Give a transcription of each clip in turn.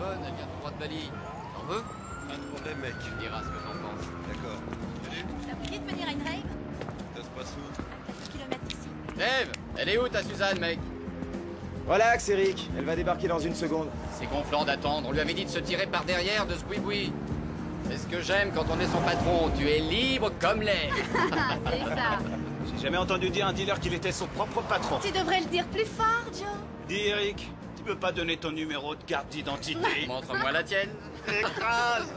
bonne, elle vient tout droit de Bali. T'en veux? Pas de problème, mec. Tu me diras ce que t'en penses. D'accord. Salut. Ça vous dit de venir à une rave? Ça se passe où? À 4 km d'ici. Dave, elle est où ta Suzanne, mec? Relax, Eric. Elle va débarquer dans une seconde. C'est gonflant d'attendre, on lui avait dit de se tirer par derrière de ce boui-boui. C'est ce que j'aime quand on est son patron, tu es libre comme l'air. Ah, c'est ça. J'ai jamais entendu dire à un dealer qu'il était son propre patron. Tu devrais le dire plus fort, Joe. Dis Eric, tu peux pas donner ton numéro de carte d'identité? Montre-moi la tienne. Écrase!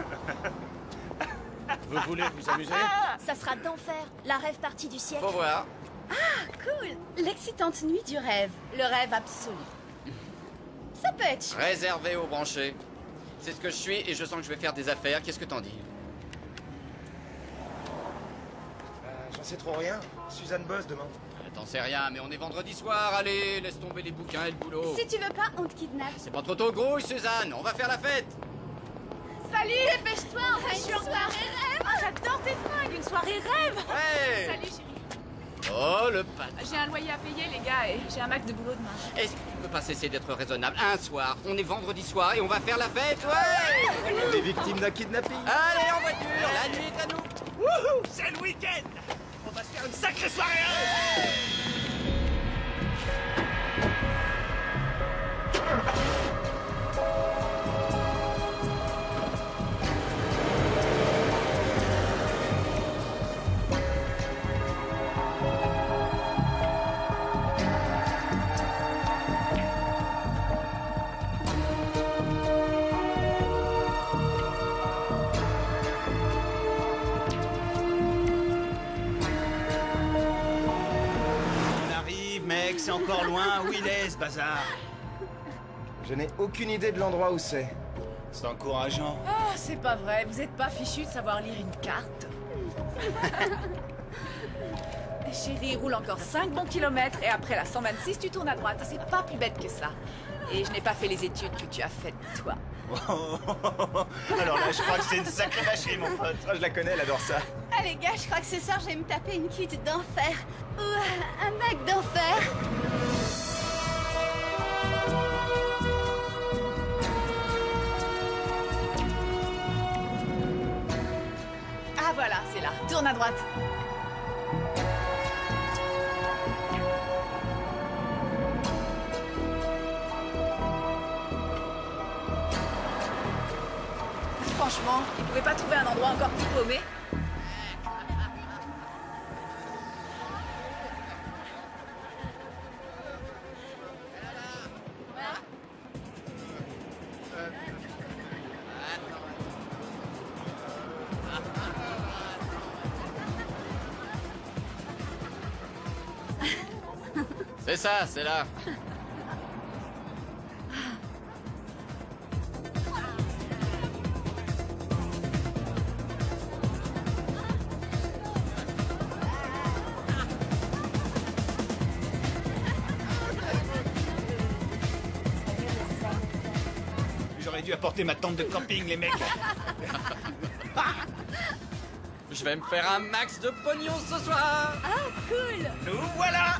Vous voulez vous amuser? Ça sera d'enfer. La rêve partie du siècle. Faut voir. Cool. L'excitante nuit du rêve. Le rêve absolu. Ça peut être chouette. Réservé aux branchés. C'est ce que je suis et je sens que je vais faire des affaires. Qu'est-ce que t'en dis? J'en sais trop rien. Suzanne bosse demain. T'en sais rien, mais on est vendredi soir. Allez, laisse tomber les bouquins et le boulot. Si tu veux pas, on te kidnappe. C'est pas trop tôt, grouille, Suzanne. On va faire la fête. Salut. Dépêche-toi, on va une soirée rêve. Oh, j'adore tes fringues. Une soirée rêve. Ouais. Salut chérie. Oh, le pat. J'ai un loyer à payer les gars et j'ai un max de boulot demain. Est-ce que tu peux pas cesser d'être raisonnable? Un soir, on est vendredi soir et on va faire la fête, ouais. On est victime d'un kidnapping. Allez, en voiture, la nuit est à nous. Wouhou! C'est le week-end! On va se faire une sacrée soirée! On arrive, mec, c'est encore loin. Où il est, ce bazar? Je n'ai aucune idée de l'endroit où c'est. C'est encourageant. Ah, c'est pas vrai, vous êtes pas fichu de savoir lire une carte. Chérie, roule encore 5 bons kilomètres et après la 126, tu tournes à droite. C'est pas plus bête que ça. Et je n'ai pas fait les études que tu as faites, toi. Alors là, je crois que c'est une sacrée machine, mon pote. Ah, je la connais, elle adore ça. Ah les gars, je crois que ce soir, je vais me taper une cuite d'enfer. Ou un Mac d'enfer. Ah voilà, c'est là. Tourne à droite. Franchement, ils pouvaient pas trouver un endroit encore plus paumé? C'est ça, c'est là. J'aurais dû apporter ma tente de camping, les mecs. Je vais me faire un max de pognon ce soir. Nous voilà!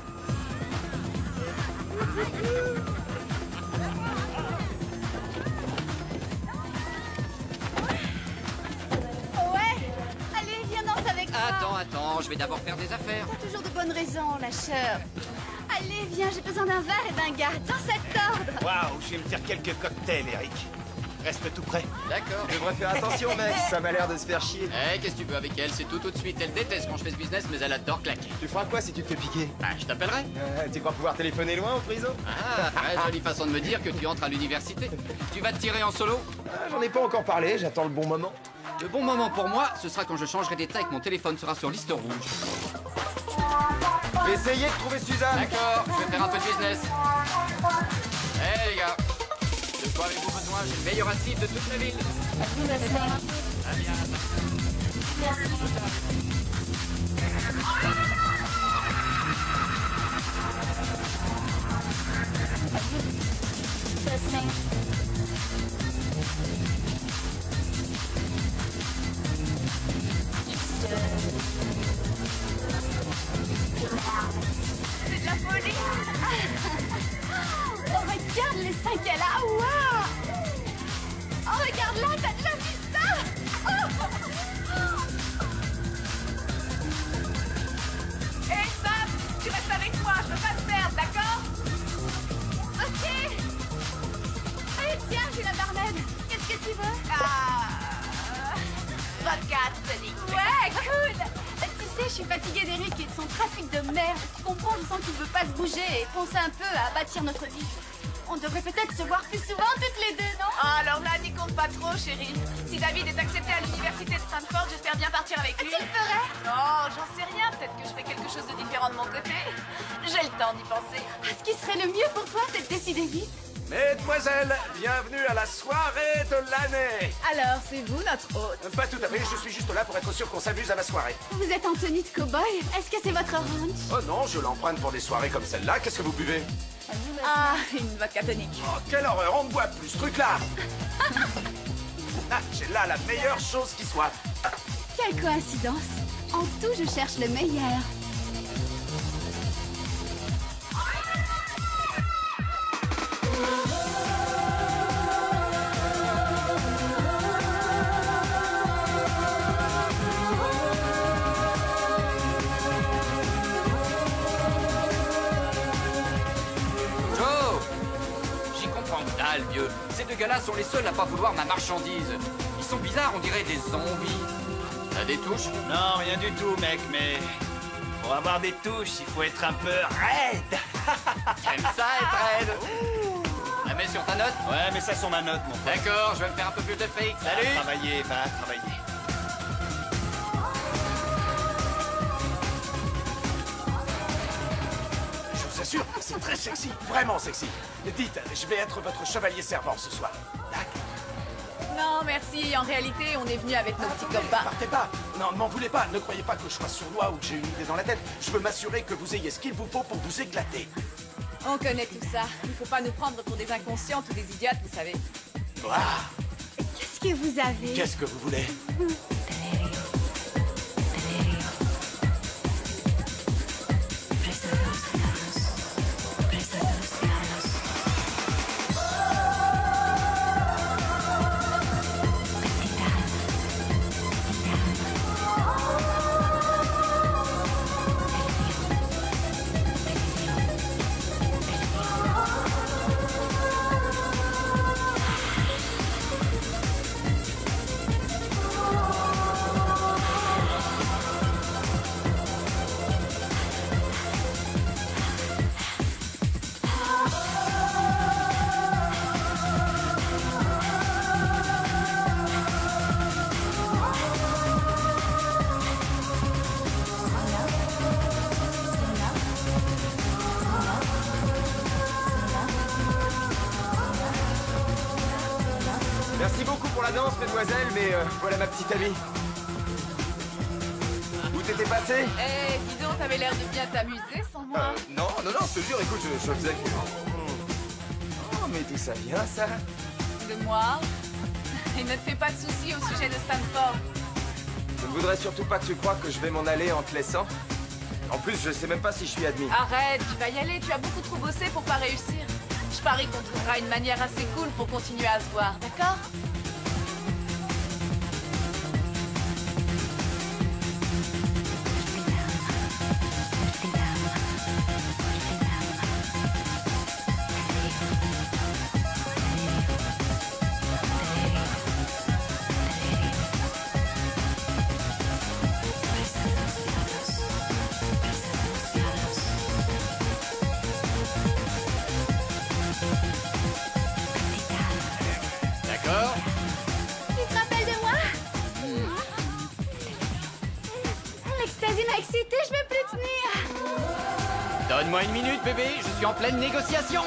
Ouais. Allez, viens danser avec moi. Attends, je vais d'abord faire des affaires. T'as toujours de bonnes raisons, lâcheur. Allez, viens, j'ai besoin d'un verre et d'un gars. Dans cet ordre. Waouh, je vais me faire quelques cocktails, Eric. Reste tout près. D'accord. Tu devrais faire attention, mec. Ça m'a l'air de se faire chier. Eh, qu'est-ce que tu veux avec elle? C'est tout de suite. Elle déteste quand je fais ce business, mais elle adore claquer. Tu feras quoi si tu te fais piquer? Ah, je t'appellerai. Tu crois pouvoir téléphoner loin au prison? Ah, très jolie façon de me dire que tu entres à l'université. Tu vas te tirer en solo? Ah, j'en ai pas encore parlé, j'attends le bon moment. Le bon moment pour moi, ce sera quand je changerai d'état et que mon téléphone sera sur liste rouge. Je vais essayer de trouver Suzanne. D'accord, je vais faire un peu de business. Eh les gars, de quoi avez-vous besoin? J'ai le meilleur acide de toute la ville. Ah bien. C'est de la folie. Oh, regarde les 5 qu'elle a. Waouh. Là, t'as vu ça? Hé, Sam, tu restes avec moi, je veux pas te perdre, d'accord? Ok. Allez, tiens, j'ai la barmaid. Qu'est-ce que tu veux? Vodka tonic. Ouais, cool. Tu sais, je suis fatiguée d'Eric et de son trafic de merde. Tu comprends, je sens qu'il veut pas se bouger et penser un peu à bâtir notre vie. On devrait peut-être se voir plus souvent toutes les deux, non? Ah, alors là, n'y compte pas trop, chérie. Si David est accepté à l'université de Stanford, j'espère bien partir avec lui. Tu le ferais? Non, j'en sais rien. Peut-être que je ferai quelque chose de différent de mon côté. J'ai le temps d'y penser. Ce qui serait le mieux pour toi, c'est de décider vite. Mesdemoiselles, bienvenue à la soirée de l'année. Alors, c'est vous notre hôte? Pas tout à fait, je suis juste là pour être sûr qu'on s'amuse à la soirée. Vous êtes en tenue de cow-boy. Est-ce que c'est votre ranch? Oh non, je l'emprunte pour des soirées comme celle-là. Qu'est-ce que vous buvez? Ah, une vodka tonic. Oh, quelle horreur, on ne boit plus ce truc-là. Ah, j'ai là la meilleure chose qui soit. Quelle coïncidence. En tout, je cherche le meilleur. Joe! J'y comprends que dalle, vieux. Ces deux gars-là sont les seuls à pas vouloir ma marchandise. Ils sont bizarres, on dirait des zombies. T'as des touches? Non, rien du tout, mec, mais... Pour avoir des touches, il faut être un peu raide. T'aimes ça être raide? La mets sur ta note? Ouais, mais ça sur ma note, mon pote. D'accord, je vais me faire un peu plus de fric. Salut! Va travailler, va travailler. Je vous assure, c'est très sexy, vraiment sexy. Dites, je vais être votre chevalier servant ce soir. D'accord. Non, merci. En réalité, on est venu avec nos petits copains. Partez pas. Non, ne m'en voulez pas. Ne croyez pas que je sois sournois ou que j'ai une idée dans la tête. Je veux m'assurer que vous ayez ce qu'il vous faut pour vous éclater. On connaît tout ça. Il faut pas nous prendre pour des inconscientes ou des idiotes, vous savez. Ah, Qu'est-ce que vous avez? qu'est-ce que vous voulez? Merci beaucoup pour la danse, mesdemoiselles, mais voilà ma petite amie. Où t'étais passé? Eh, dis donc, t'avais l'air de bien t'amuser sans moi. Non, je te jure, écoute, je faisais... Oh, mais d'où ça vient, ça? De moi. Et ne te fais pas de soucis au sujet de Stanford. Je ne voudrais surtout pas que tu crois que je vais m'en aller en te laissant. En plus, je sais même pas si je suis admis. Arrête, tu vas y aller. Tu as beaucoup trop bossé pour pas réussir. Je parie qu'on trouvera une manière assez cool pour continuer à se voir, d'accord? D'accord? Tu te rappelles de moi? L'ecstasy m'a excitée, je vais plus tenir. Donne-moi une minute, bébé, je suis en pleine négociation.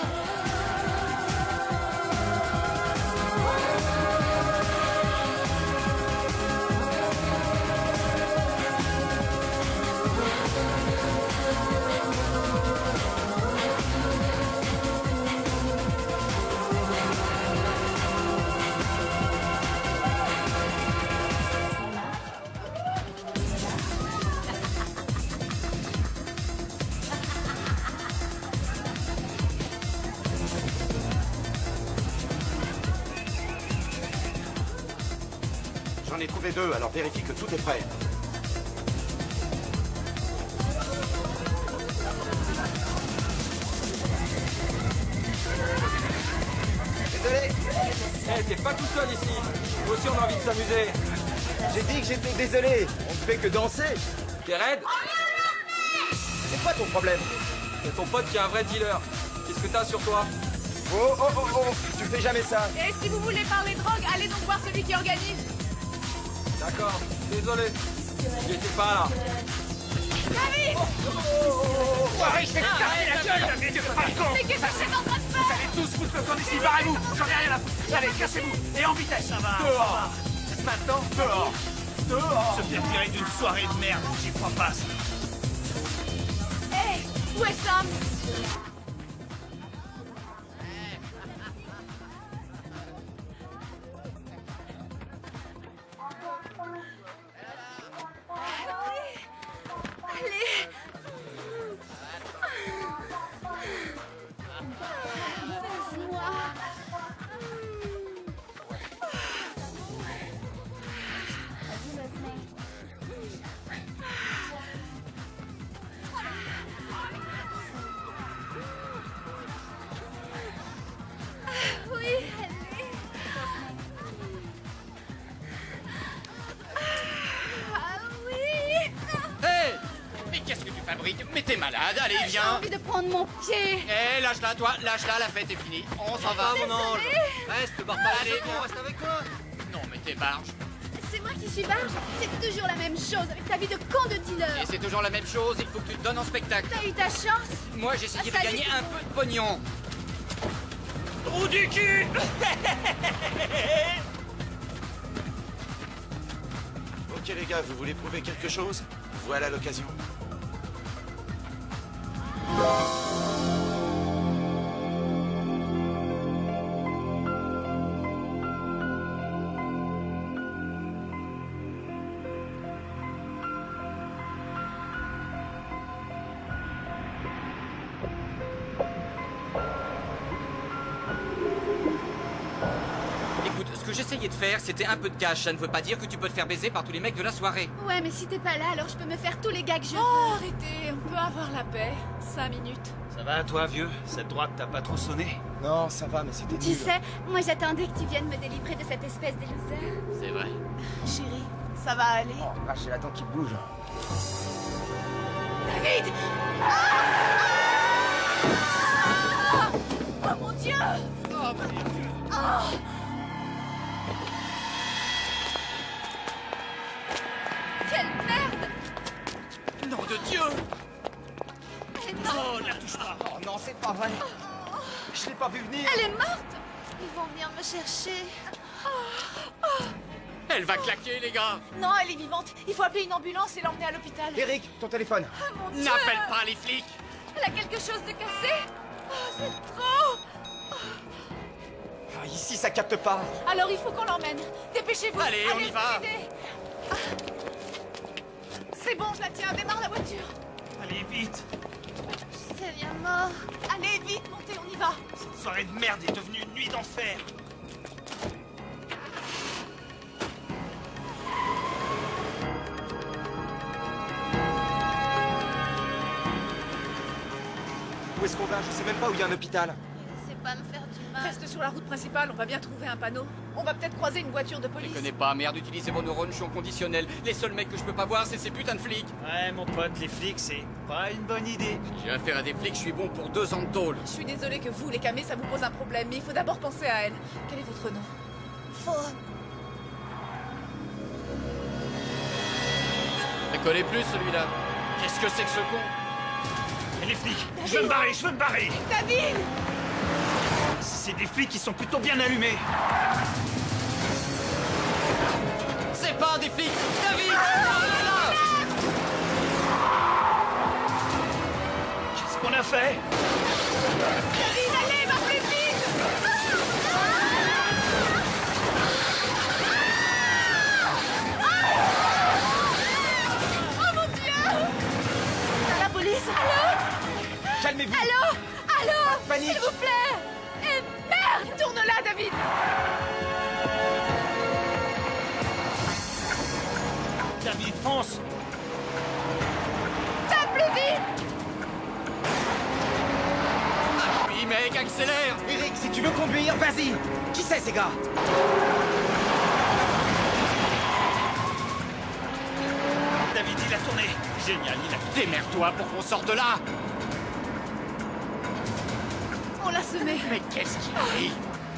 ai trouvé 2, alors vérifie que tout est prêt. Désolé. Eh, t'es pas tout seul ici. Nous aussi, on a envie de s'amuser. J'ai dit que j'étais désolé. On ne fait que danser. T'es raide? C'est quoi ton problème? C'est ton pote qui est un vrai dealer. Qu'est-ce que t'as sur toi? Oh, oh, oh, oh. Tu fais jamais ça. Et si vous voulez parler drogue, allez donc voir celui qui organise. D'accord. Désolé. J'étais pas là. David! Arrête, je vais te casser la gueule, mais tu pas con. Mais qu'est-ce que c'est en train de faire? Vous allez tous foutre le camp d'ici, barrez-vous. J'en ai rien à foutre. Allez, cassez-vous. Et en vitesse. Ça va. Dehors. Maintenant, dehors. Dehors. Se faire virer d'une soirée de merde, j'y crois pas. Ça. Hé, où est Sam? Mais t'es malade, allez, J'ai viens. envie de prendre mon pied. Eh, lâche-la, toi, lâche-la, la fête est finie. On s'en va, mon ange. Reste, barre pas. Allez, on reste avec toi. Non, mais t'es barge. C'est moi qui suis barge. C'est toujours la même chose avec ta vie de con de dealer. Et c'est toujours la même chose, il faut que tu te donnes en spectacle. T'as eu ta chance. Moi, j'ai essayé de salut. gagner un peu de pognon. Trou du cul. Ok les gars, vous voulez prouver quelque chose? Voilà l'occasion. Écoute, ce que j'essayais de faire, c'était un peu de cash. Ça ne veut pas dire que tu peux te faire baiser par tous les mecs de la soirée. Ouais, mais si t'es pas là, alors je peux me faire tous les gars que je veux. Oh, arrêtez, on peut avoir la paix. 5 minutes. Ça va, toi, vieux? Cette droite t'a pas trop sonné? Non, ça va, mais c'était Tu nul. sais, moi j'attendais que tu viennes me délivrer de cette espèce de loser. C'est vrai. Chérie, ça va aller. Oh, vache, j'ai la dent qui bouge. David! Oh mon Dieu! Quelle merde! Nom de Dieu! Oh, la touche pas! Oh non, c'est pas vrai. Je l'ai pas vu venir. Elle est morte! Ils vont venir me chercher. Elle va claquer, les gars! Non, elle est vivante. Il faut appeler une ambulance et l'emmener à l'hôpital. Eric, ton téléphone. Mon Dieu! N'appelle pas les flics! Elle a quelque chose de cassé? Oh, c'est trop! Ah, ici, ça capte pas. Alors il faut qu'on l'emmène. Dépêchez-vous. Allez, on y va. m'aider. C'est bon, je la tiens. Démarre la voiture. Allez, vite! C'est bien mort. Allez, vite, montez, on y va. Cette soirée de merde est devenue une nuit d'enfer! Où est-ce qu'on va? Je sais même pas où il y a un hôpital. C'est pas me faire du mal. Reste sur la route principale, on va bien trouver un panneau. On va peut-être croiser une voiture de Je police. connais pas, merde, utilisez vos neurones, je suis en conditionnel. Les seuls mecs que je peux pas voir, c'est ces putains de flics. Ouais, mon pote, les flics, c'est pas une bonne idée. Si j'ai affaire à des flics, je suis bon pour 2 ans de tôle. Je suis désolée que vous, les camés, ça vous pose un problème, mais il faut d'abord penser à elle. Quel est votre nom? Je connais plus celui-là. Qu'est-ce que c'est que ce con? Et les flics! Je veux me barrer, je veux me barrer! David! C'est des flics qui sont plutôt bien allumés! C'est pas des flics! David! Oh là là! Qu'est-ce qu'on a fait? David, allez, va plus vite! Oh mon Dieu! La police! Allô? Calmez-vous. Allô? Allô? Panique. S'il vous plaît! Et merde! Tourne là, David! fonce! Va plus vite! Oui, mec, accélère! Eric, si tu veux conduire, vas-y. Qui c'est ces gars? David, il a tourné! Génial, il a... Démerde-toi pour qu'on sorte de là! On l'a semé. Mais qu'est-ce qu'il arrive?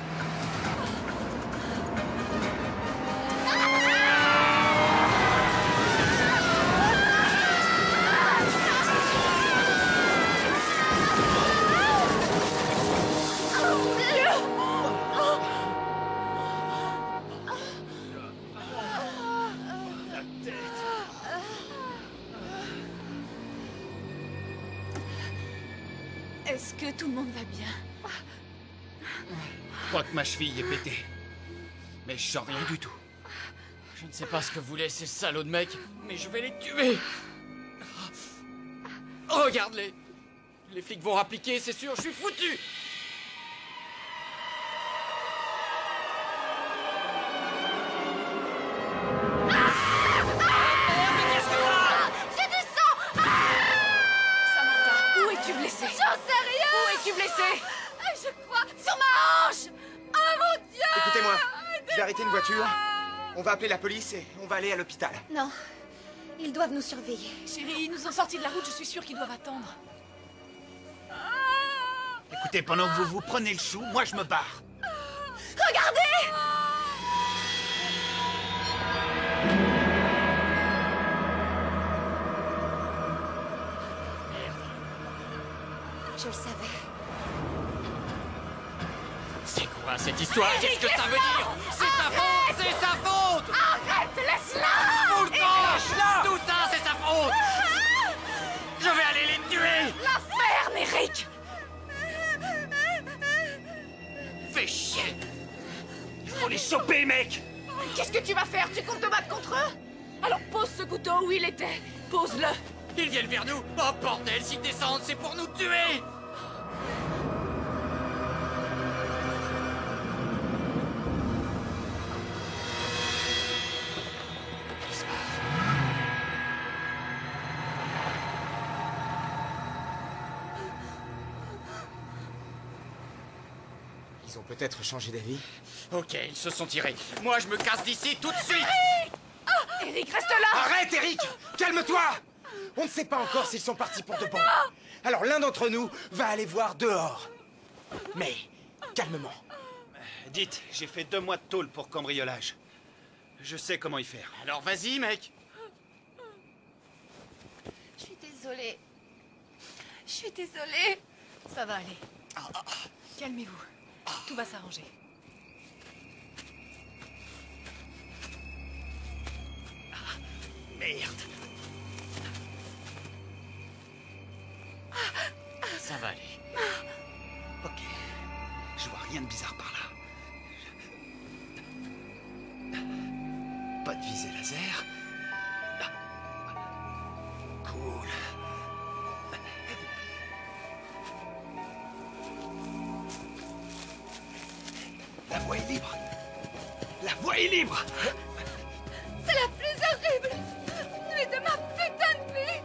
Est-ce que tout le monde va bien? Je crois que ma cheville est pétée. Mais je sens rien du tout. Je ne sais pas ce que voulaient ces salauds de mecs, mais je vais les tuer! Regarde-les! Les flics vont rappliquer, c'est sûr, je suis foutu! J'ai du sang! Samantha, où es-tu blessée? J'en sais rien! Où es-tu blessée? Je crois sur ma hanche! Oh mon Dieu! Écoutez-moi, je vais arrêter une voiture. On va appeler la police et on va aller à l'hôpital. Non. Ils doivent nous surveiller. Chérie, ils nous ont sortis de la route, je suis sûre qu'ils doivent attendre. Écoutez, pendant que vous vous prenez le chou, moi je me barre. Regardez! Je le savais. C'est quoi cette histoire? Qu'est-ce que ça veut dire? C'est sa faute! C'est sa faute! Arrête! Laisse-la! Tout le temps! Tout ça, c'est sa faute! Je vais aller les tuer! La ferme, Eric! Fais chier! Il faut les choper, mec! Qu'est-ce que tu vas faire? Tu comptes te battre contre eux? Alors pose ce couteau où il était. Pose-le. Ils viennent vers nous! Oh bordel, s'ils descendent, c'est pour nous tuer! Ils ont peut-être changé d'avis. Ok, ils se sont tirés. Moi, je me casse d'ici tout de suite! Eric, reste là! Arrête, Eric! Calme-toi! On ne sait pas encore s'ils sont partis pour de bon. Alors l'un d'entre nous va aller voir dehors. Mais, calmement. Dites, j'ai fait 2 mois de tôle pour cambriolage. Je sais comment y faire. Alors vas-y, mec! Je suis désolée. Je suis désolée. Ça va aller. Calmez-vous. Tout va s'arranger. Merde! Ça va aller. Ok. Je vois rien de bizarre par là. Pas de visée laser. Cool. La voie est libre. La voie est libre. C'est la plus horrible nuit de ma putain de vie.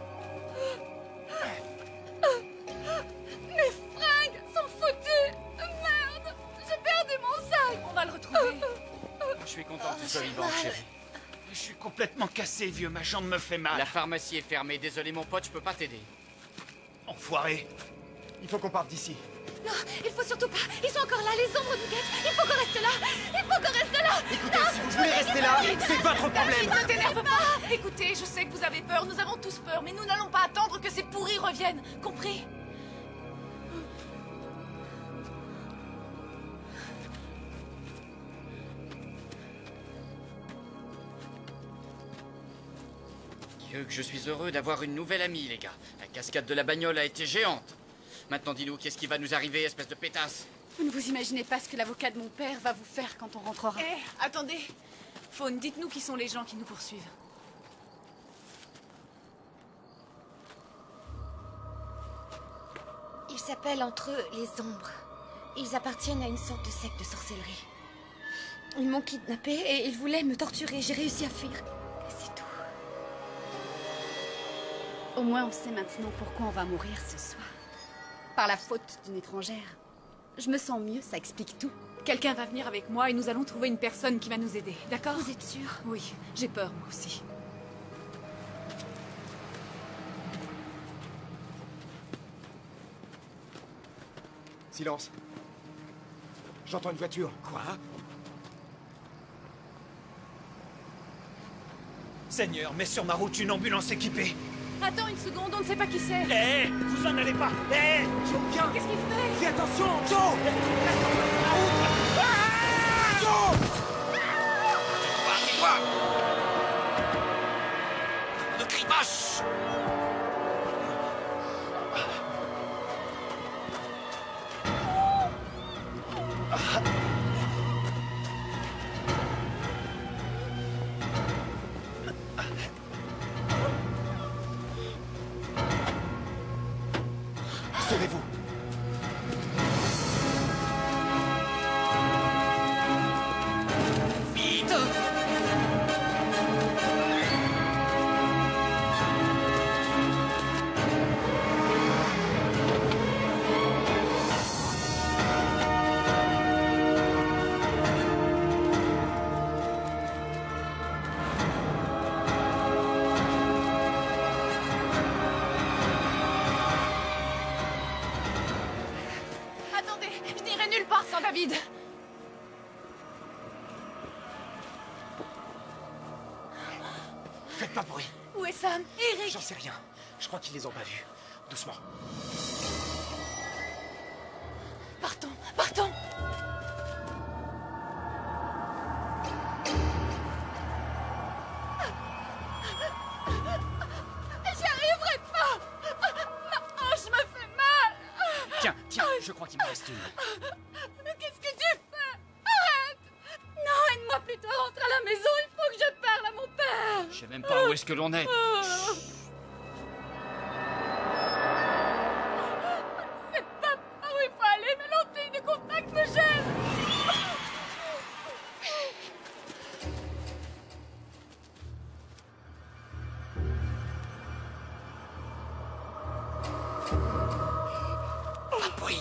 Mes fringues sont foutues. Merde, j'ai perdu mon sac. On va le retrouver. Je suis content que tu sois vivant, chérie. Je suis complètement cassé, vieux. Ma jambe me fait mal. La pharmacie est fermée. Désolé, mon pote, je peux pas t'aider. Enfoiré. Il faut qu'on parte d'ici. Non, il faut surtout pas. Ils sont encore là, les ombres nous guettent. Il faut qu'on reste là. Il faut qu'on reste là. Écoutez, si vous voulez rester là, c'est votre problème. Ne t'énerve pas. Écoutez, je sais que vous avez peur, nous avons tous peur, mais nous n'allons pas attendre que ces pourris reviennent. Compris? Dieu, que je suis heureux d'avoir une nouvelle amie, les gars. La cascade de la bagnole a été géante. Maintenant, dis-nous, qu'est-ce qui va nous arriver, espèce de pétasse? Vous ne vous imaginez pas ce que l'avocat de mon père va vous faire quand on rentrera. Eh, attendez. Faune, dites-nous qui sont les gens qui nous poursuivent. Ils s'appellent entre eux les ombres. Ils appartiennent à une sorte de secte de sorcellerie. Ils m'ont kidnappée et ils voulaient me torturer. J'ai réussi à fuir. Et c'est tout. Au moins, on sait maintenant pourquoi on va mourir ce soir. Par la faute d'une étrangère. Je me sens mieux, ça explique tout. Quelqu'un va venir avec moi et nous allons trouver une personne qui va nous aider, d'accord? Vous êtes sûr? Oui, j'ai peur moi aussi. Silence. J'entends une voiture. Quoi? Seigneur, mets sur ma route une ambulance équipée. Attends une seconde, on ne sait pas qui c'est. Hé, vous en allez pas. Hé, Joe, viens. Qu'est-ce qu'il fait? Fais attention, Joe. Joe! Tais-toi! Ne crie pas! Chut. Sauvez-vous. Vite! Attendez, je n'irai nulle part sans David. Faites pas de bruit. Où est Sam? Eric? J'en sais rien. Je crois qu'ils les ont pas vus. Doucement. Partons, partons. J'y arriverai pas. Ma hanche me fait mal. tiens, je crois qu'il me reste une. Qu'est-ce que tu fais? Arrête. Non, aide-moi plutôt à rentrer à la maison. Il faut que je parle à mon père. Je sais même pas où est-ce que l'on est. C'est pas par où il faut aller, mais l'antenne de contact me gêne. Pas de bruit.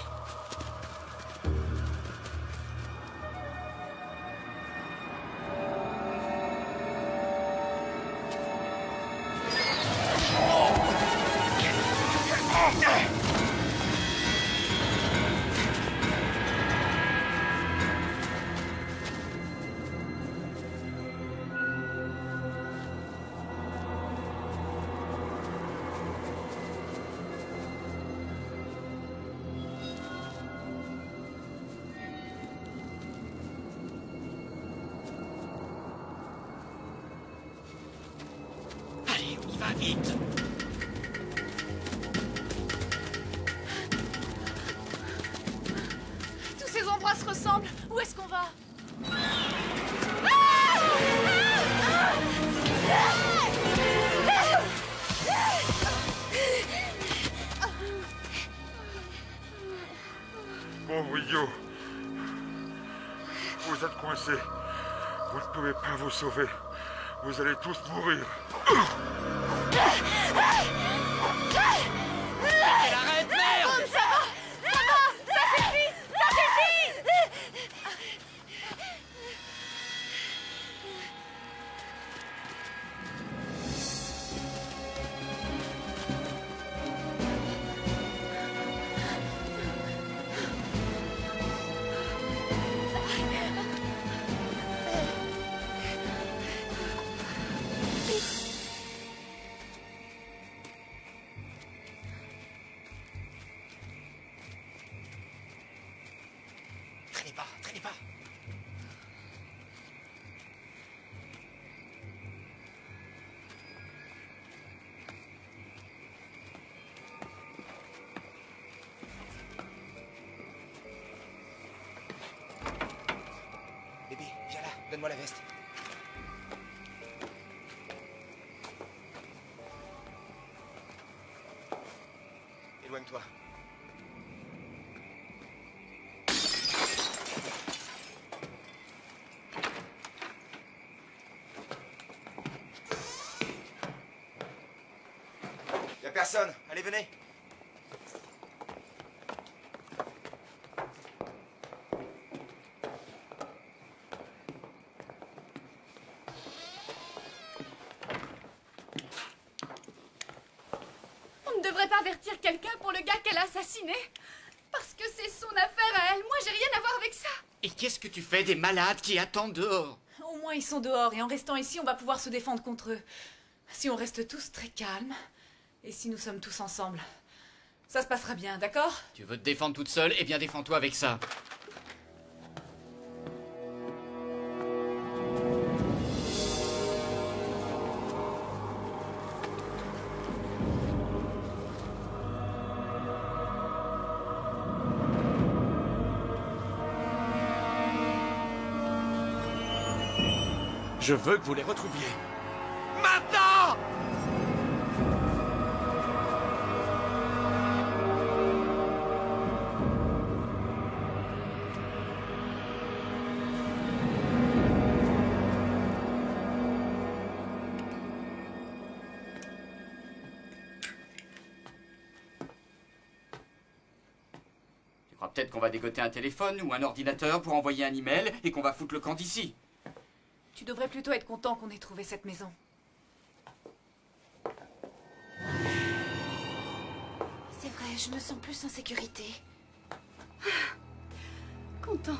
Allez, on y va vite. Tous ces endroits se ressemblent. Où est-ce qu'on va? Bon, Rio, vous êtes coincés. Vous ne pouvez pas vous sauver. Vous allez tous mourir. Arrête, merde! Ça va, ça suffit, ça suffit. Traînez pas, traînez pas. Bébé, viens là, donne-moi la veste. Éloigne-toi. personne. Allez, venez. On ne devrait pas avertir quelqu'un pour le gars qu'elle a assassiné. Parce que c'est son affaire à elle. Moi, j'ai rien à voir avec ça. Et qu'est-ce que tu fais des malades qui attendent dehors? Au moins, ils sont dehors, et en restant ici, on va pouvoir se défendre contre eux. Si on reste tous très calmes, et si nous sommes tous ensemble, ça se passera bien, d'accord? Tu veux te défendre toute seule? Eh bien, défends-toi avec ça. Je veux que vous les retrouviez. Maintenant! Tu crois peut-être qu'on va dégoter un téléphone ou un ordinateur pour envoyer un email et qu'on va foutre le camp d'ici? Tu devrais plutôt être content qu'on ait trouvé cette maison. C'est vrai, je me sens plus en sécurité. Contente.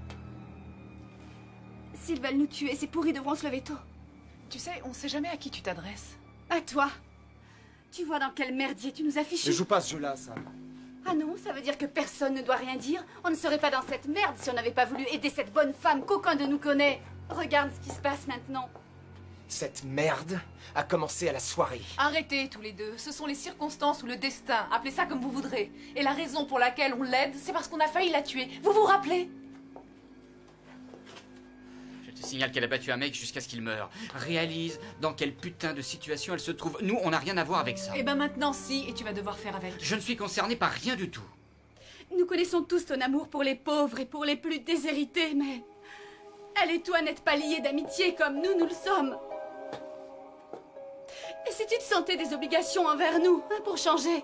S'ils veulent nous tuer, ces pourris devront se lever tôt. Tu sais, on sait jamais à qui tu t'adresses. À toi. Tu vois dans quel merdier tu nous as fichus. Ne joue pas ce jeu-là, Sam. Ah non, ça veut dire que personne ne doit rien dire. On ne serait pas dans cette merde si on n'avait pas voulu aider cette bonne femme qu'aucun de nous connaît. Regarde ce qui se passe maintenant. Cette merde a commencé à la soirée. Arrêtez tous les deux, ce sont les circonstances ou le destin, appelez ça comme vous voudrez. Et la raison pour laquelle on l'aide, c'est parce qu'on a failli la tuer. Vous vous rappelez? Je te signale qu'elle a battu un mec jusqu'à ce qu'il meure. Réalise dans quelle putain de situation elle se trouve. Nous, on n'a rien à voir avec ça. Eh ben maintenant si, et tu vas devoir faire avec. Je ne suis concerné par rien du tout. Nous connaissons tous ton amour pour les pauvres et pour les plus déshérités, mais... elle et toi n'êtes pas liés d'amitié comme nous le sommes. Et si tu te sentais des obligations envers nous, hein, pour changer?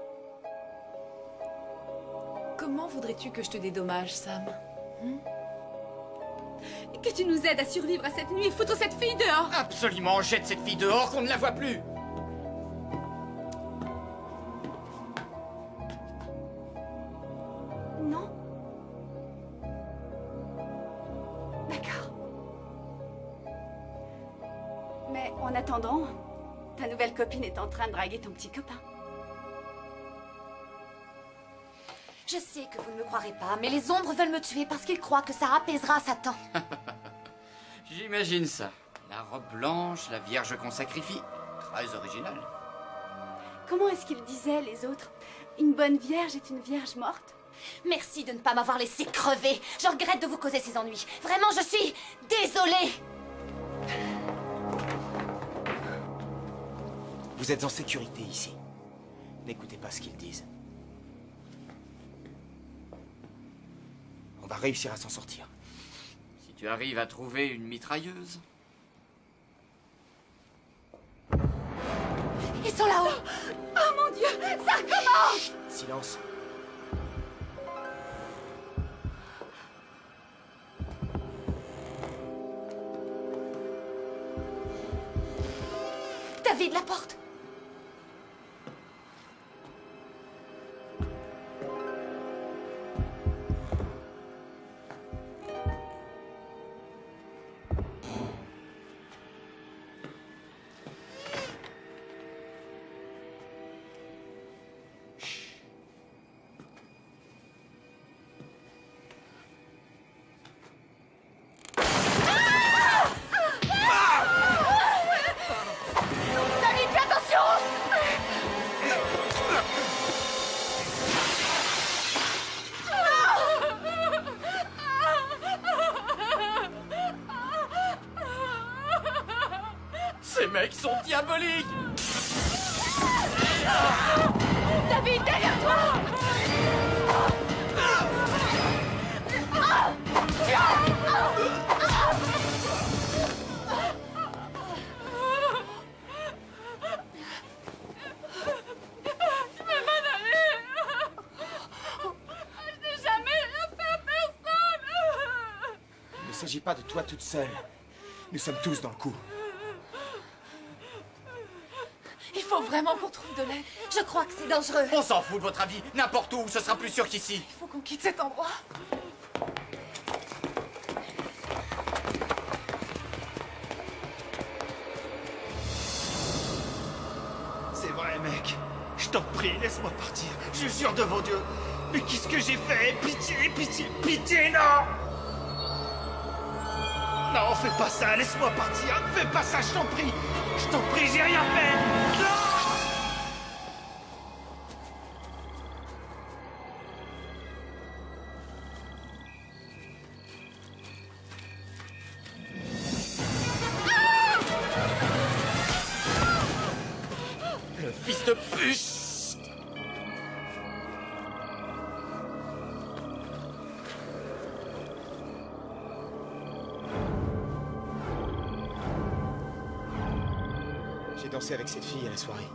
Comment voudrais-tu que je te dédommage, Sam? Que tu nous aides à survivre à cette nuit et foutre cette fille dehors. Absolument, jette cette fille dehors, qu'on ne la voit plus. Non. D'accord. Mais en attendant, ta nouvelle copine est en train de draguer ton petit copain. Je sais que vous ne me croirez pas, mais les ombres veulent me tuer parce qu'ils croient que ça apaisera Satan. J'imagine ça. La robe blanche, la vierge qu'on sacrifie. Très original. Comment est-ce qu'ils disaient, les autres? Une bonne vierge est une vierge morte? Merci de ne pas m'avoir laissé crever. Je regrette de vous causer ces ennuis. Vraiment, je suis désolée. Vous êtes en sécurité ici. N'écoutez pas ce qu'ils disent. On va réussir à s'en sortir. Si tu arrives à trouver une mitrailleuse. Ils sont là-haut. Oh mon Dieu, ça recommence! Silence. David, la porte. Ces mecs sont diaboliques! David, derrière toi! s'agit pas de toi toute seule. Nous sommes tous dans le coup. Il faut vraiment qu'on trouve de l'aide. Je crois que c'est dangereux. On s'en fout de votre avis. N'importe où, ce sera plus sûr qu'ici. Il faut qu'on quitte cet endroit. C'est vrai, mec. Je t'en prie, laisse-moi partir. Je jure devant Dieu. Mais qu'est-ce que j'ai fait? Pitié, pitié, pitié, non! Non, fais pas ça, laisse-moi partir. Fais pas ça, je t'en prie. Je t'en prie, j'ai rien fait. Non! Le fils de pute! J'ai dansé avec cette fille à la soirée.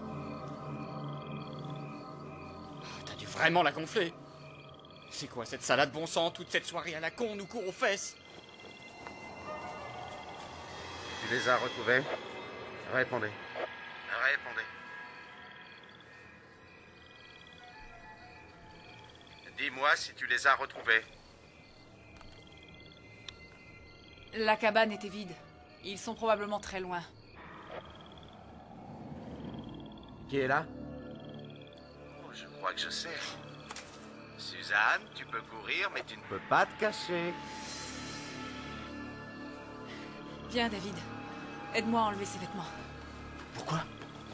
T'as dû vraiment la gonfler. C'est quoi cette salade bon sang? Toute cette soirée à la con, on nous court aux fesses. Tu les as retrouvés? Répondez. Répondez. Dis-moi si tu les as retrouvés. La cabane était vide. Ils sont probablement très loin. Qui est là? Oh, je crois que je sais. Suzanne, tu peux courir, mais tu ne peux pas te cacher. Viens, David. Aide-moi à enlever ses vêtements. Pourquoi?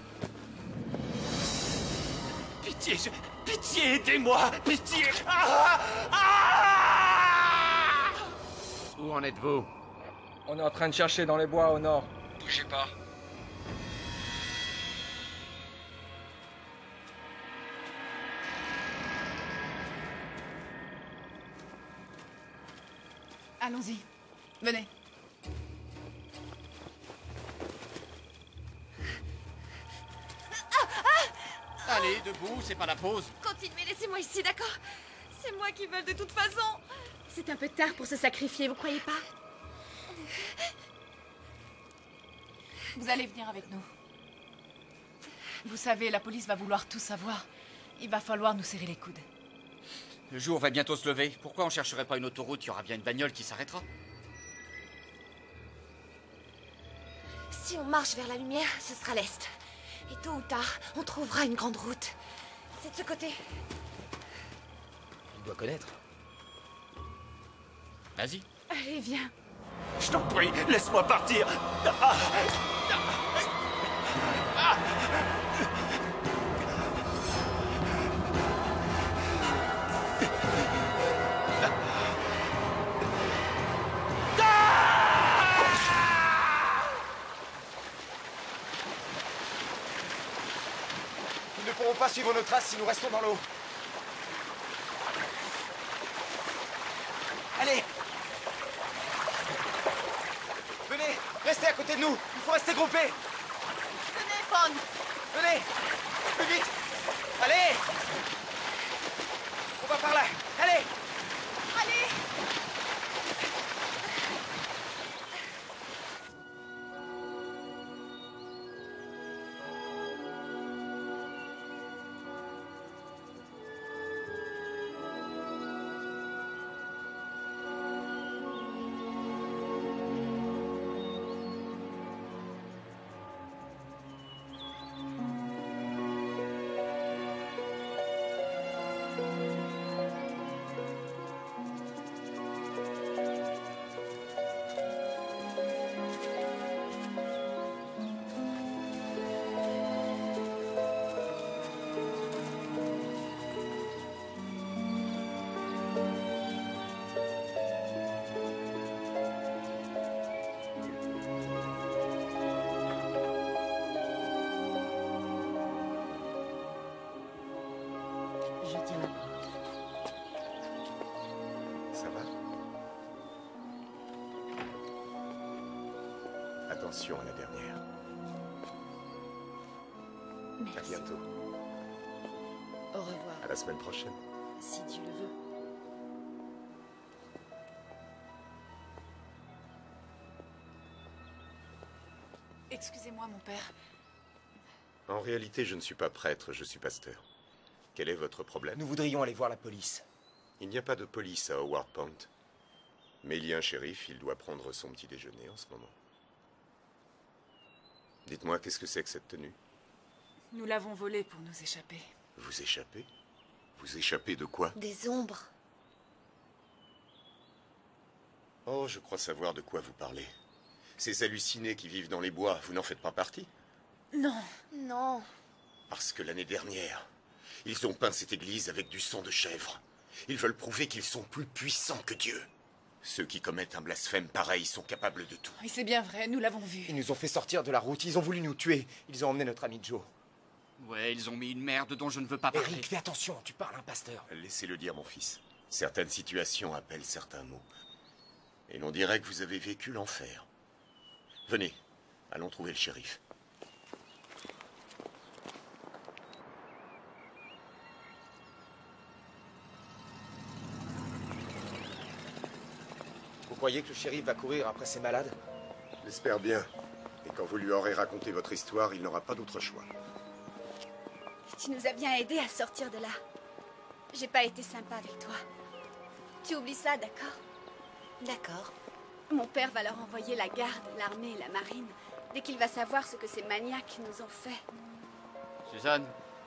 Pitié, pitié, aidez-moi. Pitié. Ah! Ah! Où en êtes-vous? On est en train de chercher dans les bois au nord. Bougez pas. Allons-y. Venez. Allez, debout, c'est pas la pause. Continuez, laissez-moi ici, d'accord? C'est moi qui vole de toute façon. C'est un peu tard pour se sacrifier, vous croyez pas? Vous allez venir avec nous. Vous savez, la police va vouloir tout savoir. Il va falloir nous serrer les coudes. Le jour va bientôt se lever. Pourquoi on chercherait pas une autoroute? Il y aura bien une bagnole qui s'arrêtera. Si on marche vers la lumière, ce sera l'est. Et tôt ou tard, on trouvera une grande route. C'est de ce côté. Il doit connaître. Vas-y. Allez, viens. Je t'en prie, laisse-moi partir. Ah! Ah! Ils ne pourront pas suivre nos traces si nous restons dans l'eau. Allez! Venez, restez à côté de nous. Il faut rester groupés. Venez, Fawn. Venez, plus vite. Allez! On va par là. Allez! Allez. Je tiens la main. Ça va? Attention à la dernière. Merci. À bientôt. Au revoir, À la semaine prochaine. si Dieu le veut. Excusez-moi, mon père. En réalité, je ne suis pas prêtre, je suis pasteur. Quel est votre problème? Nous voudrions aller voir la police. Il n'y a pas de police à Howard Point. Mais il y a un shérif, il doit prendre son petit déjeuner en ce moment. Dites-moi, qu'est-ce que c'est que cette tenue? Nous l'avons volée pour nous échapper. Vous échappez? Vous échappez de quoi? Des ombres. Oh, je crois savoir de quoi vous parlez. Ces hallucinés qui vivent dans les bois, vous n'en faites pas partie? Non. Non. Parce que l'année dernière, ils ont peint cette église avec du sang de chèvre. Ils veulent prouver qu'ils sont plus puissants que Dieu. Ceux qui commettent un blasphème pareil sont capables de tout. Oui, c'est bien vrai, nous l'avons vu. Ils nous ont fait sortir de la route, ils ont voulu nous tuer. Ils ont emmené notre ami Joe. Ouais, ils ont mis une merde dont je ne veux pas parler. Eric, fais attention, tu parles à un pasteur. Laissez-le dire, mon fils. Certaines situations appellent certains mots. Et l'on dirait que vous avez vécu l'enfer. Venez, allons trouver le shérif. Vous croyez que le shérif va courir après ces malades? J'espère bien. Et quand vous lui aurez raconté votre histoire, il n'aura pas d'autre choix. Tu nous as bien aidés à sortir de là. J'ai pas été sympa avec toi. Tu oublies ça, d'accord? D'accord. Mon père va leur envoyer la garde, l'armée et la marine, dès qu'il va savoir ce que ces maniaques nous ont fait. Suzanne.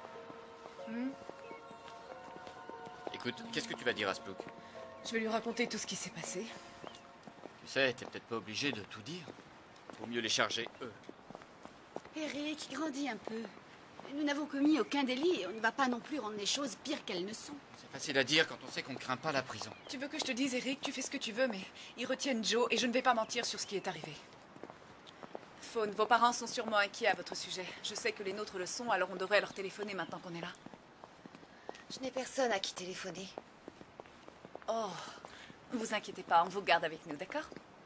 Écoute, qu'est-ce que tu vas dire à Splook? Je vais lui raconter tout ce qui s'est passé. Tu sais, t'es peut-être pas obligé de tout dire. Vaut mieux les charger, eux. Eric, grandis un peu. Nous n'avons commis aucun délit et on ne va pas non plus rendre les choses pires qu'elles ne sont. C'est facile à dire quand on sait qu'on ne craint pas la prison. Tu veux que je te dise, Eric, tu fais ce que tu veux, mais ils retiennent Joe et je ne vais pas mentir sur ce qui est arrivé. Fawn, vos parents sont sûrement inquiets à votre sujet. Je sais que les nôtres le sont, alors on devrait leur téléphoner maintenant qu'on est là. Je n'ai personne à qui téléphoner. Oh, ne vous inquiétez pas, on vous garde avec nous, d'accord?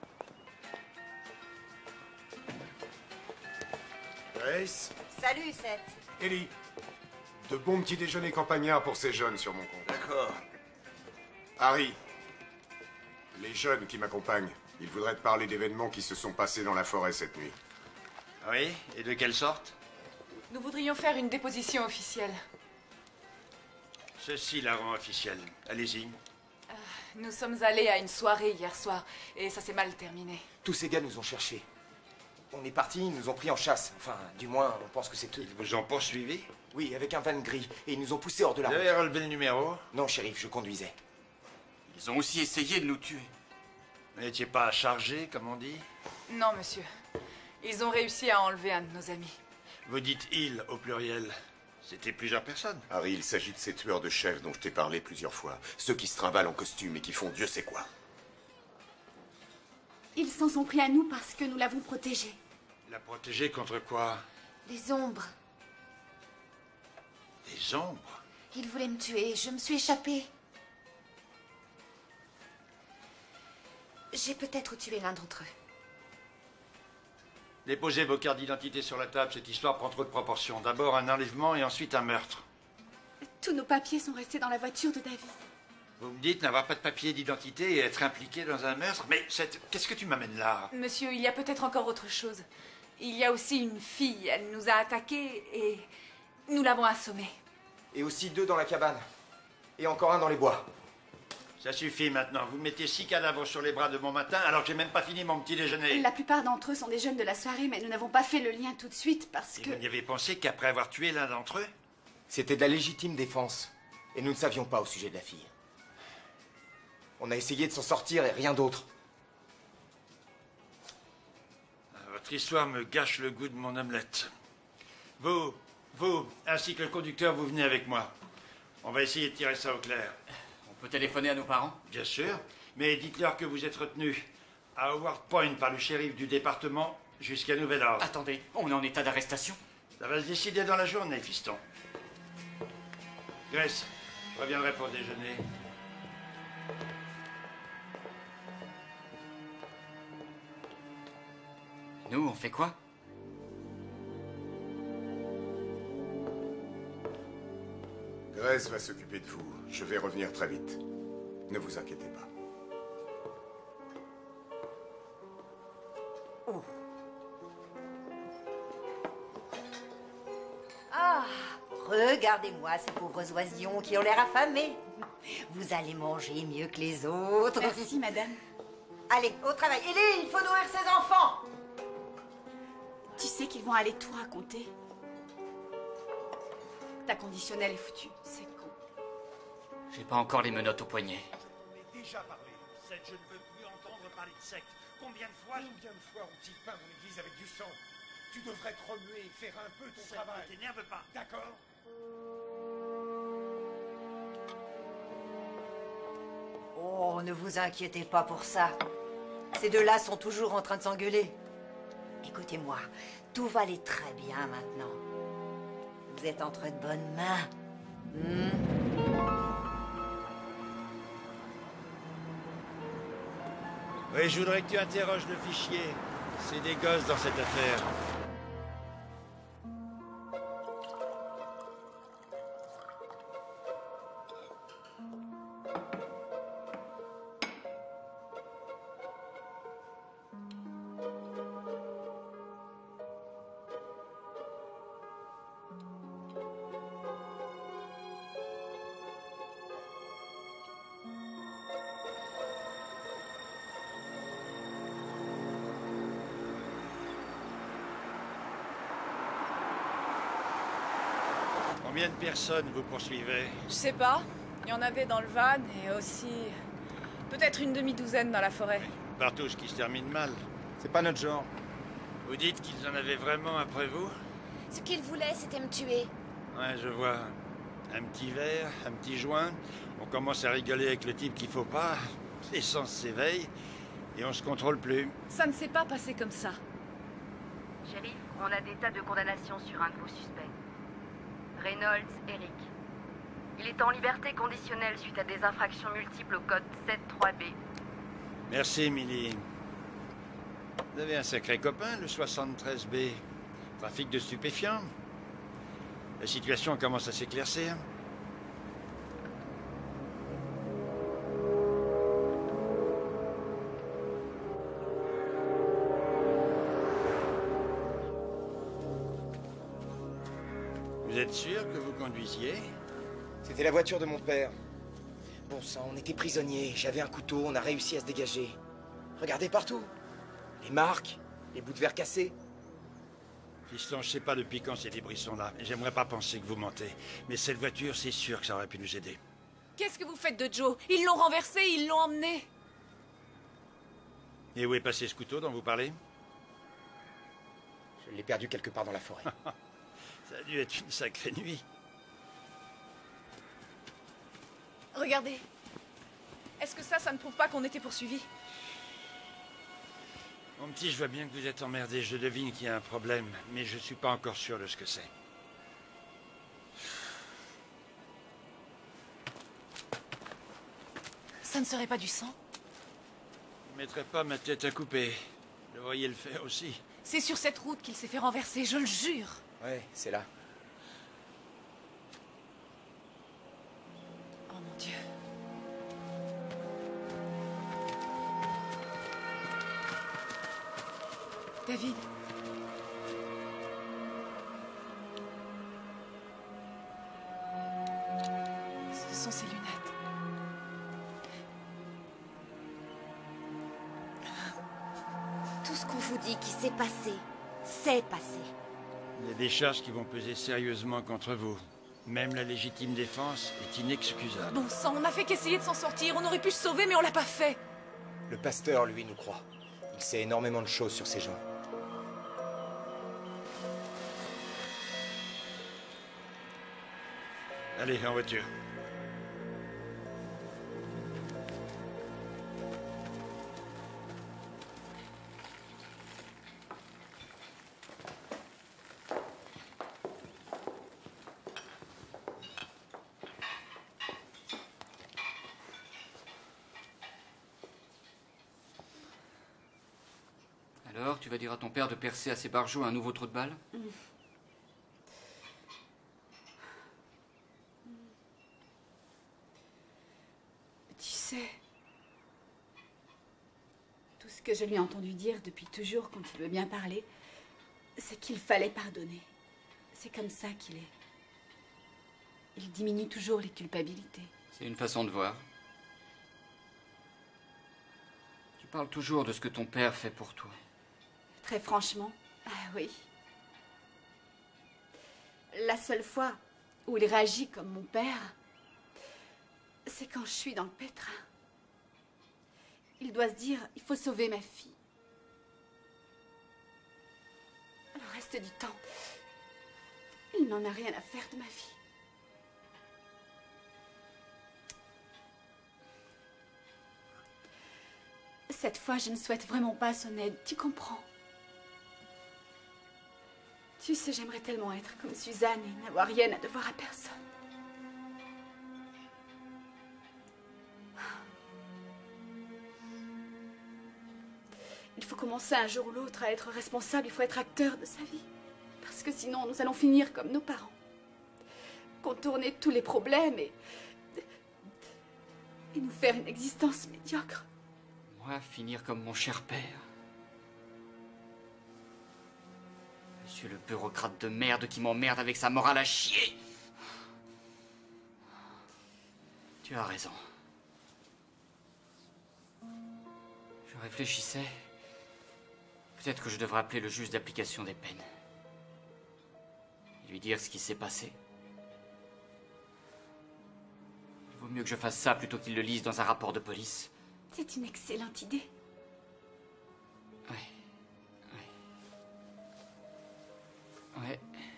Grace? Salut, Seth. Ellie, de bons petits déjeuners campagnards pour ces jeunes sur mon compte. D'accord. Harry, les jeunes qui m'accompagnent, ils voudraient te parler d'événements qui se sont passés dans la forêt cette nuit. Oui, et de quelle sorte? Nous voudrions faire une déposition officielle. Ceci la rend officielle. Allez-y. Nous sommes allés à une soirée hier soir et ça s'est mal terminé. Tous ces gars nous ont cherchés. On est partis, ils nous ont pris en chasse. Enfin, du moins, on pense que c'est eux. Ils vous ont poursuivi? Oui, avec un van gris. Et ils nous ont poussés hors de la route. Vous avez relevé le numéro? Non, shérif, je conduisais. Ils ont aussi essayé de nous tuer. Vous n'étiez pas chargé, comme on dit? Non, monsieur. Ils ont réussi à enlever un de nos amis. Vous dites « ils » au pluriel. C'était plusieurs personnes. Harry, il s'agit de ces tueurs de chefs dont je t'ai parlé plusieurs fois. Ceux qui se trimballent en costume et qui font Dieu sait quoi. Ils s'en sont pris à nous parce que nous l'avons protégé. La protéger contre quoi? Des ombres. Des ombres? Ils voulaient me tuer, je me suis échappée. J'ai peut-être tué l'un d'entre eux. Déposez vos cartes d'identité sur la table, cette histoire prend trop de proportions. D'abord un enlèvement et ensuite un meurtre. Tous nos papiers sont restés dans la voiture de David. Vous me dites n'avoir pas de papier d'identité et être impliqué dans un meurtre? Mais qu'est-ce que tu m'amènes là? Monsieur, il y a peut-être encore autre chose. Il y a aussi une fille, elle nous a attaqués et nous l'avons assommée. Et aussi 2 dans la cabane. Et encore un dans les bois. Ça suffit maintenant. Vous mettez 6 cadavres sur les bras de mon matin alors que j'ai même pas fini mon petit déjeuner. La plupart d'entre eux sont des jeunes de la soirée, mais nous n'avons pas fait le lien tout de suite parce que... Vous n'y avez pensé qu'après avoir tué l'un d'entre eux? C'était de la légitime défense. Et nous ne savions pas au sujet de la fille. On a essayé de s'en sortir et rien d'autre. Votre histoire me gâche le goût de mon omelette. Vous, ainsi que le conducteur, vous venez avec moi. On va essayer de tirer ça au clair. On peut téléphoner à nos parents? Bien sûr, mais dites-leur que vous êtes retenu à Howard Point par le shérif du département jusqu'à nouvel ordre. Attendez, on est en état d'arrestation? Ça va se décider dans la journée, fiston. Grace, je reviendrai pour déjeuner. Nous, on fait quoi? Grace va s'occuper de vous. Je vais revenir très vite. Ne vous inquiétez pas. Regardez-moi ces pauvres oisillons qui ont l'air affamés. Vous allez manger mieux que les autres. Merci, madame. Allez, au travail. Ellie, il faut nourrir ses enfants. Tu sais qu'ils vont aller tout raconter. Ta conditionnelle est foutue, c'est con. J'ai pas encore les menottes au poignet. J'en ai déjà parlé. Je ne veux plus entendre parler de secte. Combien de fois ont-ils peint mon église avec du sang? Tu devrais te remuer et faire un peu ton travail. Ne t'énerve pas. D'accord? Oh, ne vous inquiétez pas pour ça. Ces deux-là sont toujours en train de s'engueuler. Écoutez-moi, tout va aller très bien maintenant. Vous êtes entre de bonnes mains. Oui, je voudrais que tu interroges le fichier. C'est des gosses dans cette affaire. Combien de personnes vous poursuivez? Je sais pas. Il y en avait dans le van et aussi... peut-être une demi-douzaine dans la forêt. Partouche qui se termine mal. C'est pas notre genre. Vous dites qu'ils en avaient vraiment après vous? Ce qu'ils voulaient, c'était me tuer. Ouais, je vois. Un petit verre, un petit joint. On commence à rigoler avec le type qu'il faut pas. L'essence s'éveille et on se contrôle plus. Ça ne s'est pas passé comme ça. Shérif, on a des tas de condamnations sur un de vos suspects. Reynolds Eric. Il est en liberté conditionnelle suite à des infractions multiples au code 7.3b. Merci, Millie. Vous avez un sacré copain, le 73B. Trafic de stupéfiants. La situation commence à s'éclaircir. Vous êtes sûr que vous conduisiez? C'était la voiture de mon père. Bon sang, on était prisonniers. J'avais un couteau, on a réussi à se dégager. Regardez partout. Les marques, les bouts de verre cassés. Fiston, je sais pas depuis quand ces débris sont là. J'aimerais pas penser que vous mentez. Mais cette voiture, c'est sûr que ça aurait pu nous aider. Qu'est-ce que vous faites de Joe? Ils l'ont renversé, ils l'ont emmené. Et où est passé ce couteau dont vous parlez? Je l'ai perdu quelque part dans la forêt. Ça a dû être une sacrée nuit. Regardez. Est-ce que ça ne prouve pas qu'on était poursuivis? Mon petit, je vois bien que vous êtes emmerdé. Je devine qu'il y a un problème, mais je suis pas encore sûr de ce que c'est. Ça ne serait pas du sang? Je ne mettrai pas ma tête à couper. Vous devriez le faire aussi. C'est sur cette route qu'il s'est fait renverser, je le jure. Ouais, c'est là. Oh mon Dieu. David. Ce sont ses lunettes. Tout ce qu'on vous dit qui s'est passé, c'est passé. Il y a des charges qui vont peser sérieusement contre vous. Même la légitime défense est inexcusable. Bon sang, on n'a fait qu'essayer de s'en sortir. On aurait pu se sauver, mais on l'a pas fait. Le pasteur, lui, nous croit. Il sait énormément de choses sur ces gens. Allez, en voiture. Alors, tu vas dire à ton père de percer à ses barjots un nouveau trou de balle? Tu sais, tout ce que je lui ai entendu dire depuis toujours quand il veut bien parler, c'est qu'il fallait pardonner. C'est comme ça qu'il est. il diminue toujours les culpabilités. C'est une façon de voir. Tu parles toujours de ce que ton père fait pour toi. Très franchement, ah oui. La seule fois où il réagit comme mon père, c'est quand je suis dans le pétrin. Il doit se dire, il faut sauver ma fille. Le reste du temps, il n'en a rien à faire de ma fille. Cette fois, je ne souhaite vraiment pas son aide, tu comprends? Tu sais, j'aimerais tellement être comme Suzanne et n'avoir rien à devoir à personne. Il faut commencer un jour ou l'autre à être responsable, il faut être acteur de sa vie. Parce que sinon, nous allons finir comme nos parents. Contourner tous les problèmes et nous faire une existence médiocre. Moi, finir comme mon cher père. Monsieur le bureaucrate de merde qui m'emmerde avec sa morale à chier. Tu as raison. Je réfléchissais. Peut-être que je devrais appeler le juge d'application des peines. Et lui dire ce qui s'est passé. Il vaut mieux que je fasse ça plutôt qu'il le lise dans un rapport de police. C'est une excellente idée. Ouais. Ouais.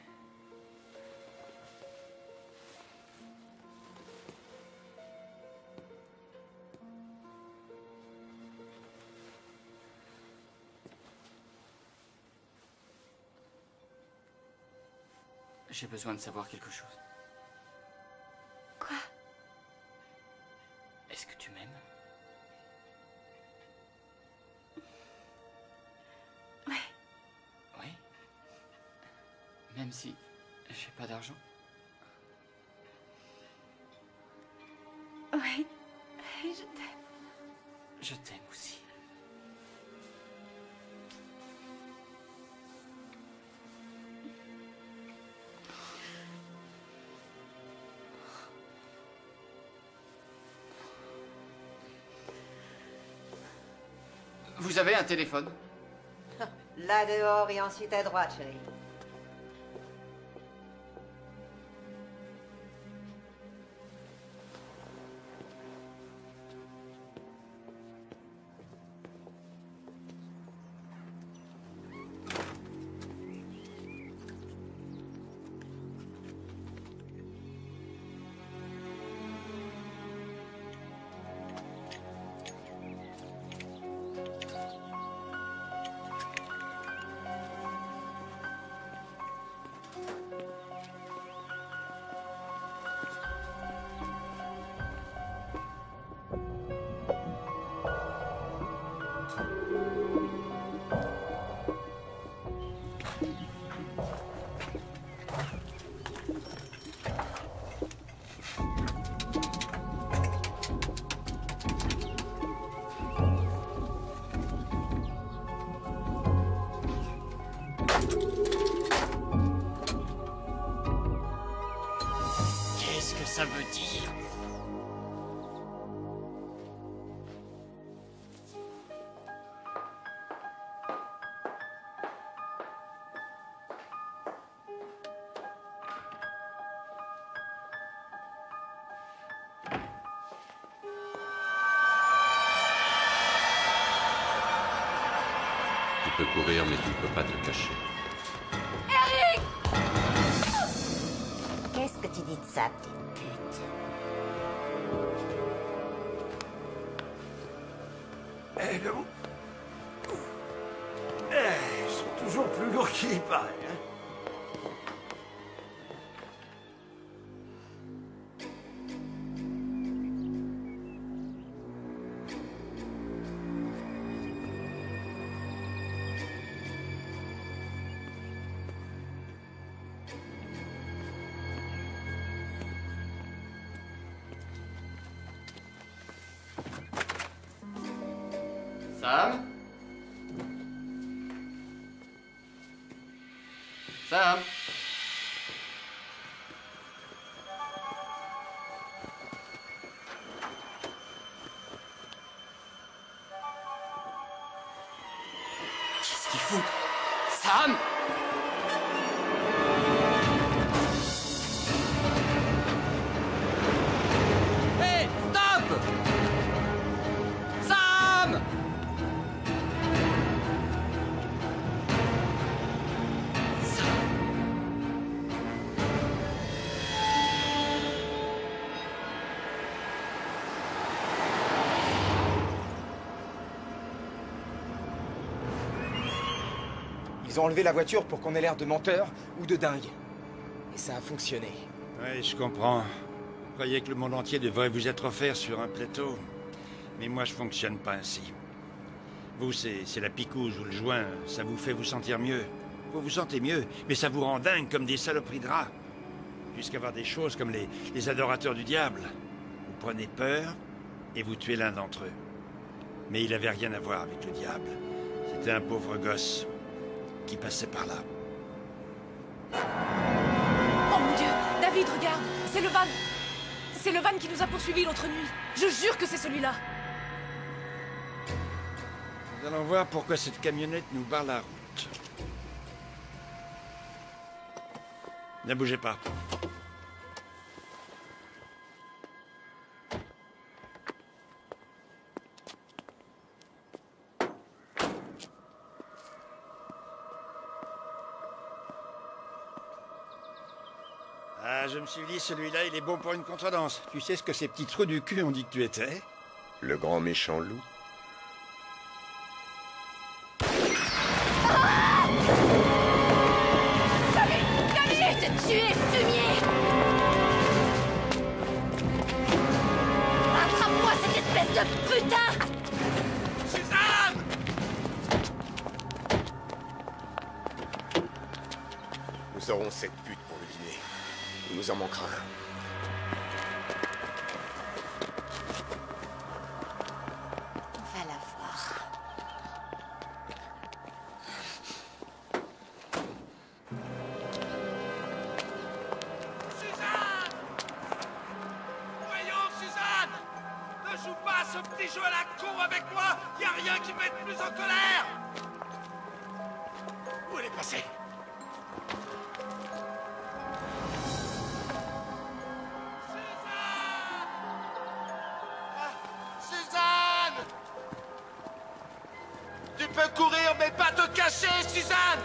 J'ai besoin de savoir quelque chose. Quoi? Est-ce que tu m'aimes? Ouais. Oui? Même si j'ai pas d'argent? Oui. Je t'aime. Je t'aime aussi. Vous avez un téléphone? Là dehors et ensuite à droite, chérie. Qu'est-ce que ça veut dire? Tu peux courir, mais tu ne peux pas te cacher. Eric! Qu'est-ce que tu dis de ça, petite pute? Eh ben bon. Ils sont toujours plus lourds qu'il y paraît, hein. Sam? Sam? foutre. Sam! Hé, stop! Sam! Ils ont enlevé la voiture pour qu'on ait l'air de menteurs ou de dingues. Et ça a fonctionné. Oui, je comprends. Vous croyez que le monde entier devrait vous être offert sur un plateau. Mais moi, je fonctionne pas ainsi. Vous, c'est la picouse ou le joint. Ça vous fait vous sentir mieux. Vous vous sentez mieux, mais ça vous rend dingue comme des saloperies de rats. Jusqu'à voir des choses comme les adorateurs du diable. Vous prenez peur et vous tuez l'un d'entre eux. Mais il avait rien à voir avec le diable. C'était un pauvre gosse qui passait par là. Oh mon Dieu! David, regarde! C'est le van! C'est le van qui nous a poursuivis l'autre nuit. Je jure que c'est celui-là. Nous allons voir pourquoi cette camionnette nous barre la route. Ne bougez pas. Ah, je me suis dit, celui-là, il est bon pour une contredanse. Tu sais ce que ces petits trous du cul ont dit que tu étais? Le grand méchant loup. Je vais te tuer, fumier! Attrape-moi cette espèce de putain! Suzanne! Nous aurons cette pute pour le dîner. Il nous en manquera un. Va la voir. Suzanne! Voyons, Suzanne! Ne joue pas à ce petit jeu à la con avec moi! Y a rien qui me mette plus en colère! Où elle est passée? Suzanne! Tu peux courir, mais pas te cacher, Suzanne!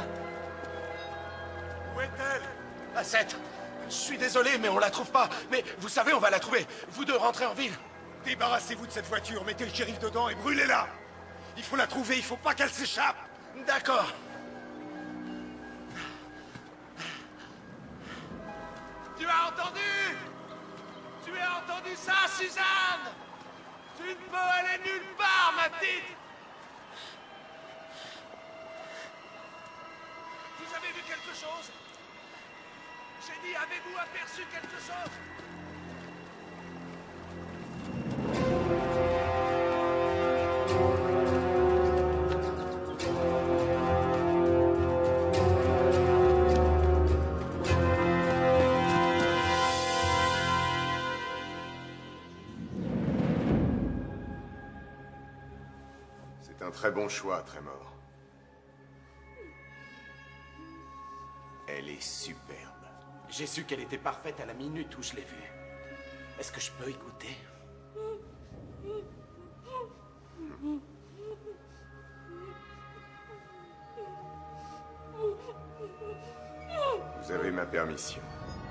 Où est-elle? À 7. Je suis désolé, mais on la trouve pas. Mais vous savez, on va la trouver. Vous deux rentrez en ville. Débarrassez-vous de cette voiture, mettez le shérif dedans et brûlez-la. Il faut la trouver, il faut pas qu'elle s'échappe. D'accord. Tu as entendu? Tu as entendu ça, Suzanne? Tu ne peux aller nulle part, ma petite! Vous avez vu quelque chose? J'ai dit, avez-vous aperçu quelque chose? C'est un très bon choix, Tremor. Elle est superbe. J'ai su qu'elle était parfaite à la minute où je l'ai vue. Est-ce que je peux y goûter? Vous avez ma permission.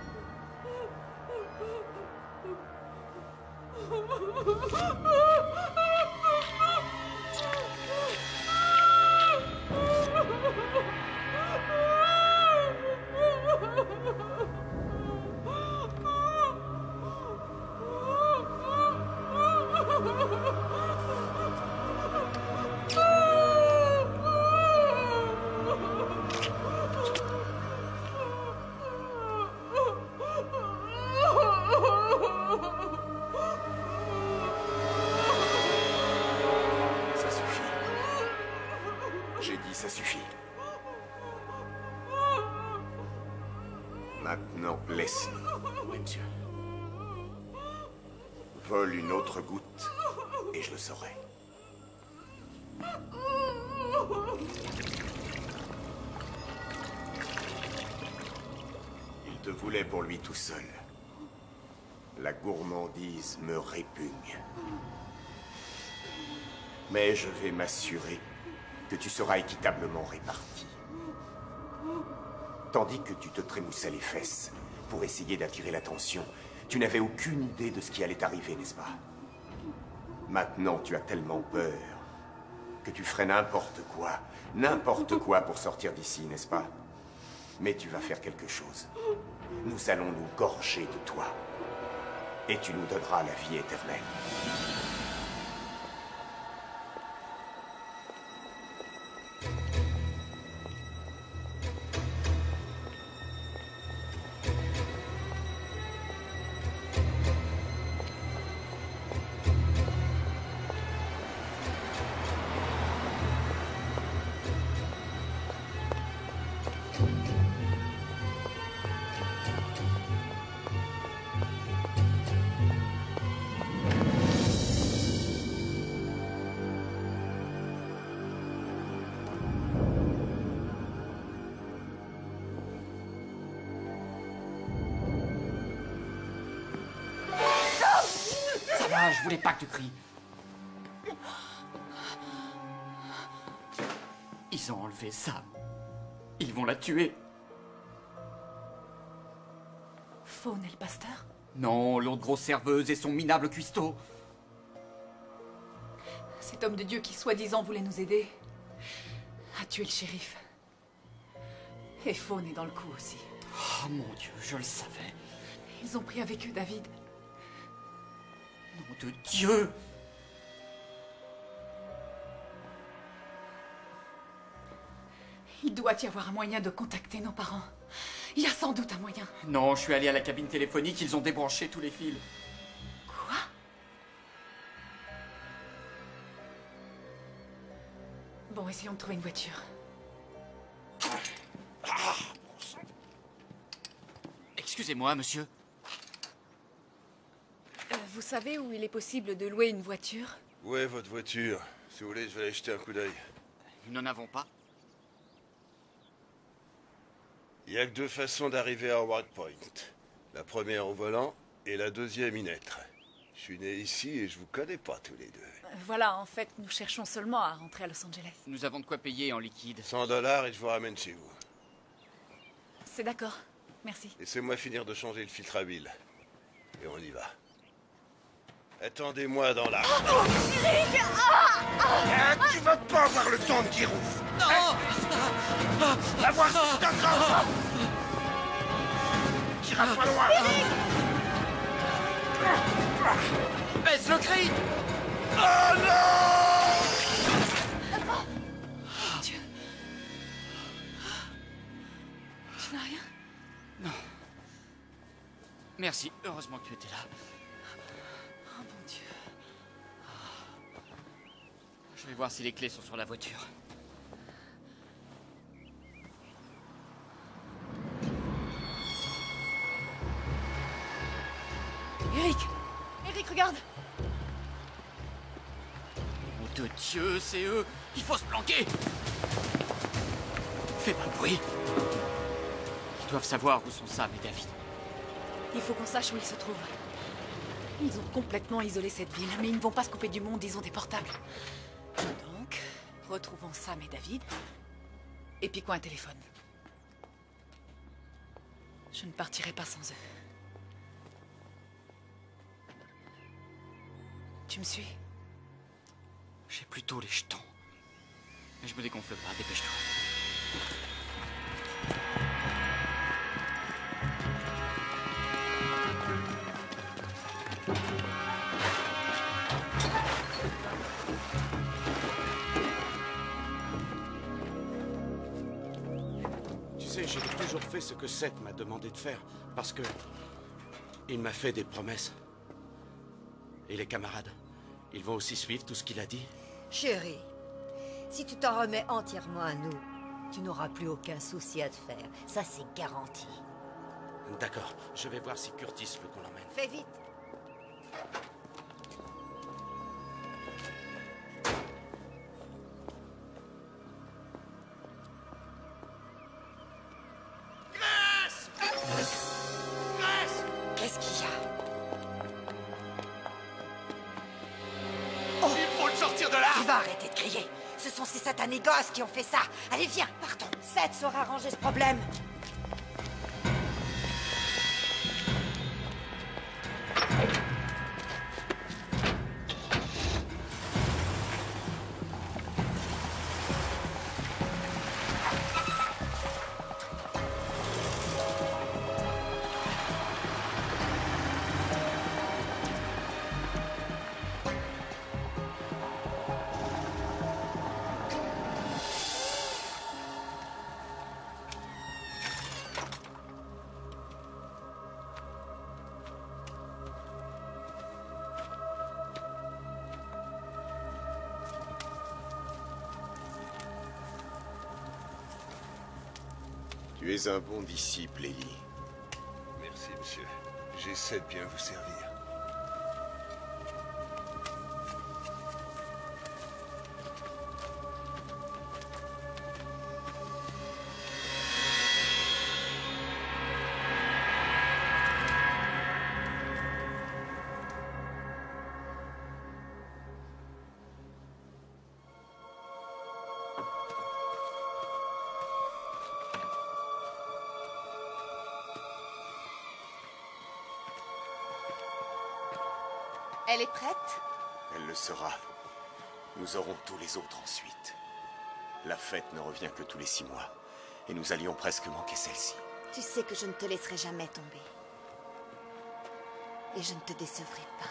Ça suffit. J'ai dit ça suffit. Maintenant, laisse-nous. Oui, monsieur. Vole une autre goutte et je le saurai. te voulais pour lui tout seul. La gourmandise me répugne. Mais je vais m'assurer que tu seras équitablement réparti. Tandis que tu te trémoussais les fesses pour essayer d'attirer l'attention, tu n'avais aucune idée de ce qui allait arriver, n'est-ce pas? Maintenant, tu as tellement peur que tu ferais n'importe quoi pour sortir d'ici, n'est-ce pas? Mais tu vas faire quelque chose. Nous allons nous gorger de toi. Et tu nous donneras la vie éternelle. Je voulais pas que tu cries. Ils ont enlevé Sam. Ils vont la tuer. Faune et le pasteur? Non, l'autre grosse serveuse et son minable cuistot. Cet homme de Dieu qui, soi-disant, voulait nous aider, a tué le shérif. Et Faune est dans le coup aussi. Oh mon Dieu, je le savais. Ils ont pris avec eux David. Nom de Dieu! Il doit y avoir un moyen de contacter nos parents. Il y a sans doute un moyen. Non, je suis allé à la cabine téléphonique, ils ont débranché tous les fils. Quoi? Bon, essayons de trouver une voiture. Excusez-moi, monsieur. Vous savez où il est possible de louer une voiture? Où est votre voiture? Si vous voulez, je vais aller jeter un coup d'œil. Nous n'en avons pas. Il n'y a que deux façons d'arriver à Howard Point. La première au volant et la deuxième y naître. Je suis né ici et je vous connais pas tous les deux. Voilà, en fait, nous cherchons seulement à rentrer à Los Angeles. Nous avons de quoi payer en liquide. 100 $ et je vous ramène chez vous. C'est d'accord. Merci. Laissez-moi finir de changer le filtre à huile. Et on y va. Attendez-moi dans la... Oh, Eric! Tu vas pas avoir le temps de dire ouf! Non! Va voir si tu t'accroches! Tu iras pas loin! Baisse le cri! Oh non! Mon Dieu! Tu n'as rien? Non. Merci, heureusement que tu étais là. Oh mon Dieu. Je vais voir si les clés sont sur la voiture. Eric! Eric, regarde! Nom de Dieu, c'est eux! Il faut se planquer! Fais pas de bruit! Ils doivent savoir où sont Sam et David. Il faut qu'on sache où ils se trouvent. Ils ont complètement isolé cette ville, mais ils ne vont pas se couper du monde, ils ont des portables. Donc, retrouvons Sam et David, et piquons un téléphone. Je ne partirai pas sans eux. Tu me suis? J'ai plutôt les jetons. Mais je me dégonfle pas, dépêche-toi. Tu sais, j'ai toujours fait ce que Seth m'a demandé de faire, parce que il m'a fait des promesses. Et les camarades, ils vont aussi suivre tout ce qu'il a dit? Chérie, si tu t'en remets entièrement à nous, tu n'auras plus aucun souci à te faire. Ça, c'est garanti. D'accord, je vais voir si Curtis veut qu'on l'emmène. Fais vite. de là! Tu vas arrêter de crier. Ce sont ces satanés gosses qui ont fait ça. Allez, viens, partons. Seth saura arranger ce problème. Tu es un bon disciple, Ellie. Merci, monsieur. J'essaie de bien vous servir. Elle est prête? Elle le sera. Nous aurons tous les autres ensuite. La fête ne revient que tous les 6 mois. Et nous allions presque manquer celle-ci. Tu sais que je ne te laisserai jamais tomber. Et je ne te décevrai pas.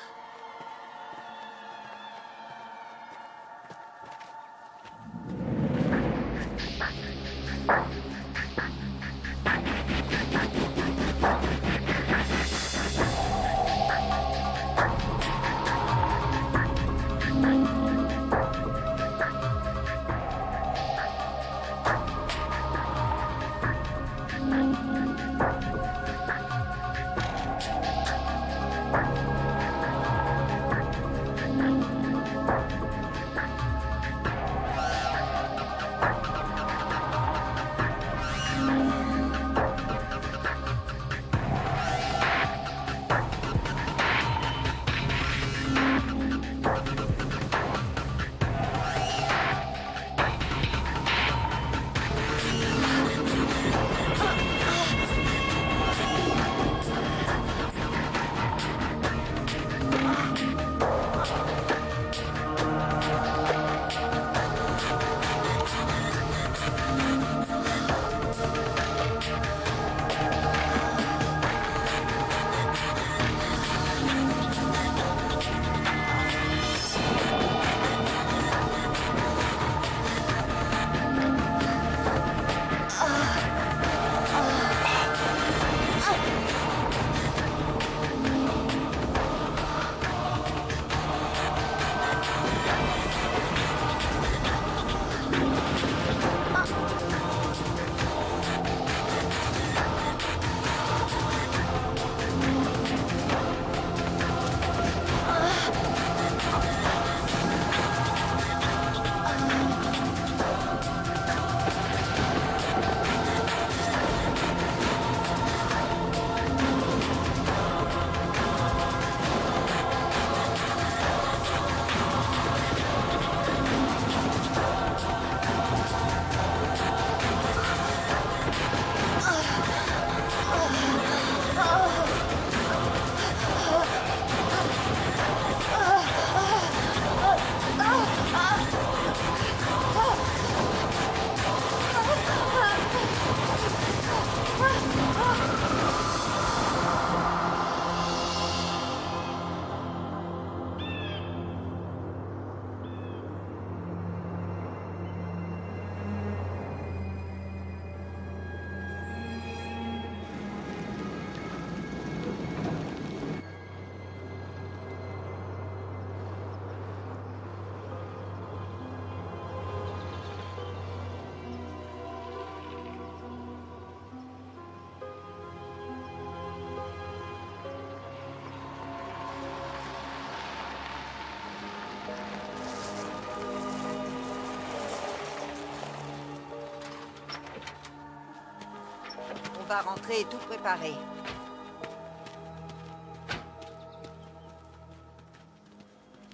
On va rentrer et tout préparer. Tu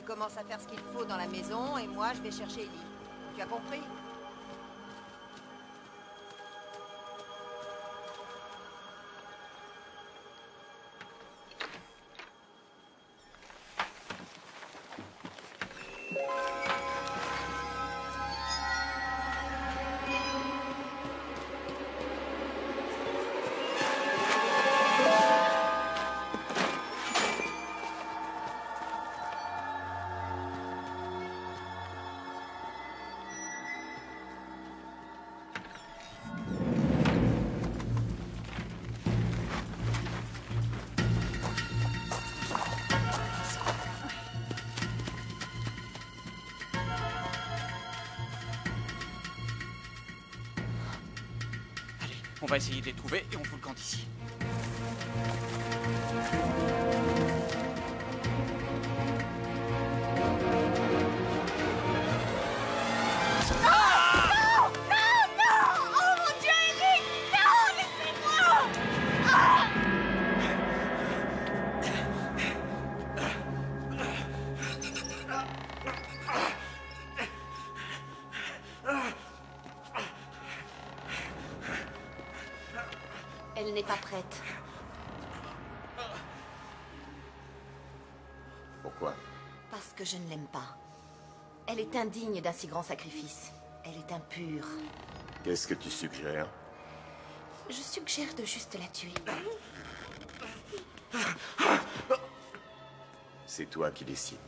commences à faire ce qu'il faut dans la maison et moi, je vais chercher Ellie. Tu as compris? On va essayer de les trouver et on fout le camp d'ici. Elle n'est pas prête. Pourquoi? Parce que je ne l'aime pas. Elle est indigne d'un si grand sacrifice. Elle est impure. Qu'est-ce que tu suggères? Je suggère de juste la tuer. C'est toi qui décides.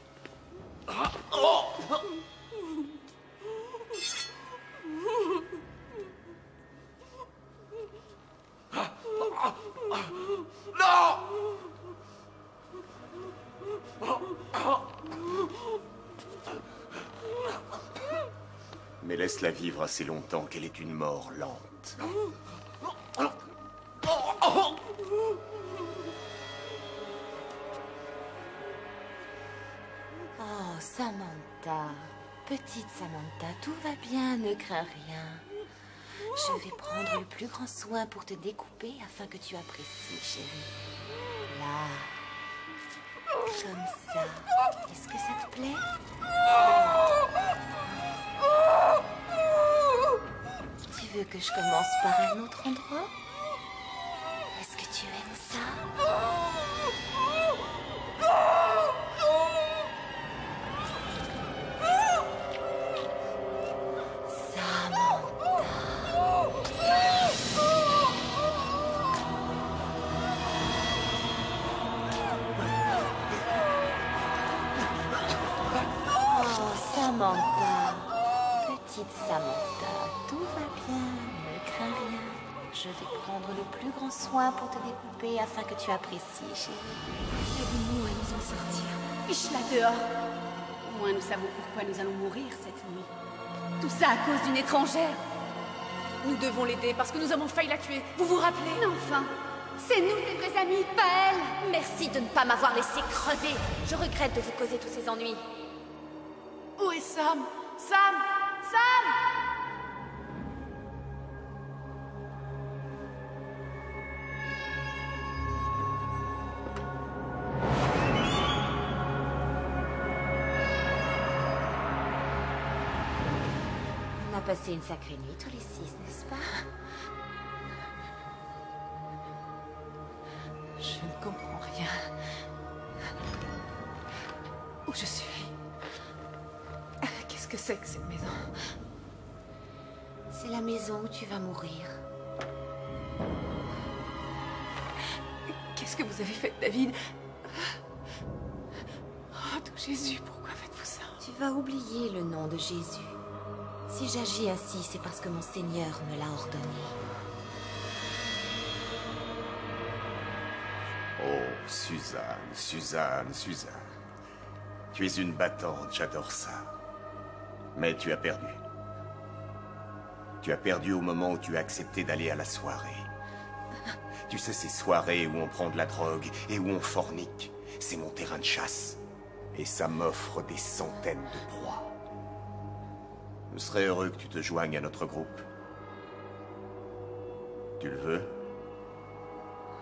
Mais laisse-la vivre assez longtemps qu'elle est une mort lente. Oh, Samantha. Petite Samantha, tout va bien, ne crains rien. Je vais prendre le plus grand soin pour te découper afin que tu apprécies, chérie. Là. Comme ça. Est-ce que ça te plaît? Tu veux que je commence par un autre endroit? Est-ce que tu aimes ça? Samantha, petite Samantha, tout va bien, ne crains rien. Je vais prendre le plus grand soin pour te découper afin que tu apprécies, chérie. Aide-nous à nous en sortir. Fiche-la dehors. Au moins nous savons pourquoi nous allons mourir cette nuit. Tout ça à cause d'une étrangère. Nous devons l'aider parce que nous avons failli la tuer. Vous vous rappelez? Mais enfin, c'est nous les vrais amis, pas elle. Merci de ne pas m'avoir laissé crever. Je regrette de vous causer tous ces ennuis. Où est Sam? Sam! Sam! On a passé une sacrée nuit tous les 6, n'est-ce pas? Je ne comprends rien. Où je suis? Qu'est-ce que c'est que cette maison? C'est la maison où tu vas mourir. Qu'est-ce que vous avez fait, David? Oh, tout Jésus, pourquoi faites-vous ça? Tu vas oublier le nom de Jésus. Si j'agis ainsi, c'est parce que mon Seigneur me l'a ordonné. Oh, Suzanne, Suzanne, Suzanne. Tu es une battante, j'adore ça. Mais tu as perdu. Tu as perdu au moment où tu as accepté d'aller à la soirée. Tu sais, ces soirées où on prend de la drogue et où on fornique, c'est mon terrain de chasse. Et ça m'offre des centaines de proies. Je serais heureux que tu te joignes à notre groupe. Tu le veux?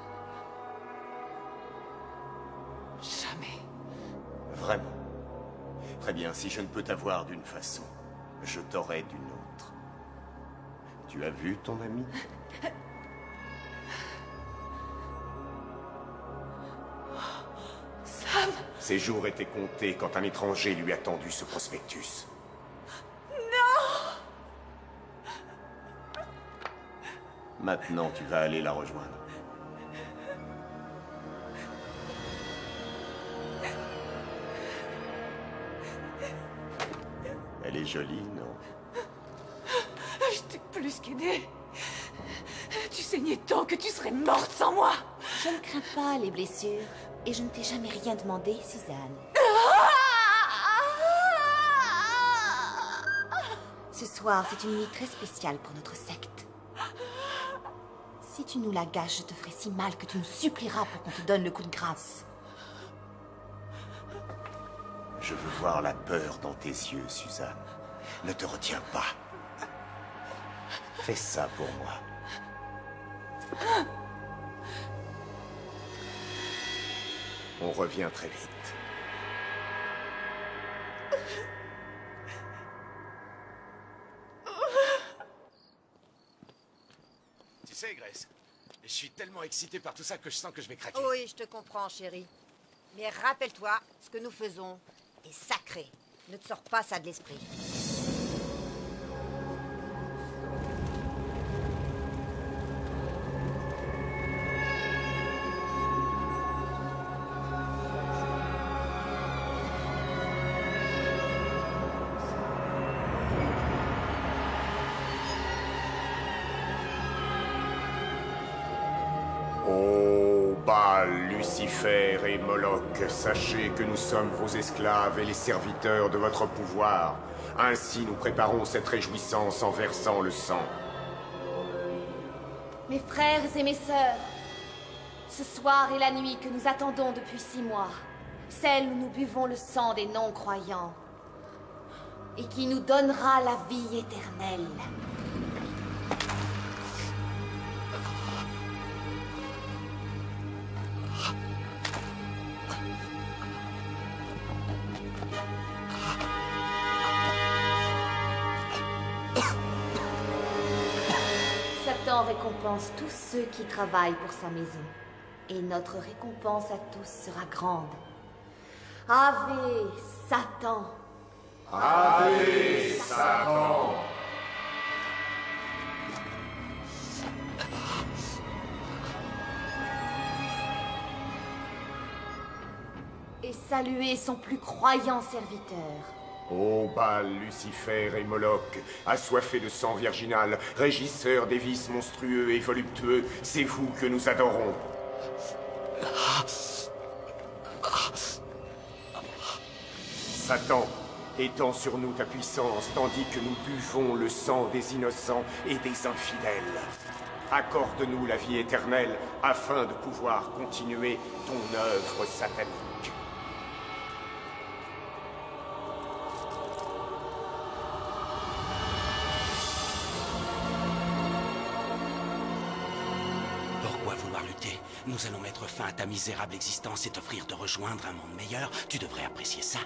Jamais. Vraiment? Très bien, si je ne peux t'avoir d'une façon, je t'aurai d'une autre. Tu as vu ton ami? Sam! Ses jours étaient comptés quand un étranger lui a tendu ce prospectus. Non! Maintenant, tu vas aller la rejoindre. Elle est jolie, non? Je t'ai plus qu'aidé. Tu saignais tant que tu serais morte sans moi. Je ne crains pas les blessures. Et je ne t'ai jamais rien demandé, Suzanne. Ce soir, c'est une nuit très spéciale pour notre secte. Si tu nous la gâches, je te ferai si mal que tu nous supplieras pour qu'on te donne le coup de grâce. Je veux voir la peur dans tes yeux, Suzanne. Ne te retiens pas. Fais ça pour moi. On revient très vite. Tu sais, Grace, je suis tellement excité par tout ça que je sens que je vais craquer. Oui, je te comprends, chérie. Mais rappelle-toi, ce que nous faisons est sacré. Ne te sors pas ça de l'esprit. Lucifer et Moloch, sachez que nous sommes vos esclaves et les serviteurs de votre pouvoir. Ainsi nous préparons cette réjouissance en versant le sang. Mes frères et mes sœurs, ce soir est la nuit que nous attendons depuis 6 mois. Celle où nous buvons le sang des non-croyants. Et qui nous donnera la vie éternelle. Satan récompense tous ceux qui travaillent pour sa maison. Et notre récompense à tous sera grande. Ave Satan! Ave Satan! Et saluez son plus croyant serviteur. Ô Baal, Lucifer et Moloch, assoiffés de sang virginal, régisseurs des vices monstrueux et voluptueux, c'est vous que nous adorons. Satan, étends sur nous ta puissance, tandis que nous buvons le sang des innocents et des infidèles. Accorde-nous la vie éternelle, afin de pouvoir continuer ton œuvre satanique. Nous allons mettre fin à ta misérable existence et t'offrir de rejoindre un monde meilleur. Tu devrais apprécier ça.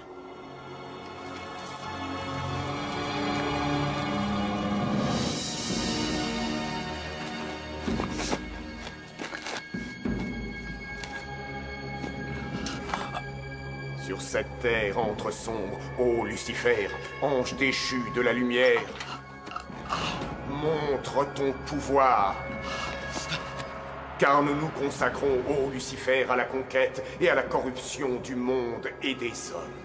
Sur cette terre entre sombre, ô Lucifer, ange déchu de la lumière, montre ton pouvoir. Car nous nous consacrons, ô Lucifer, à la conquête et à la corruption du monde et des hommes.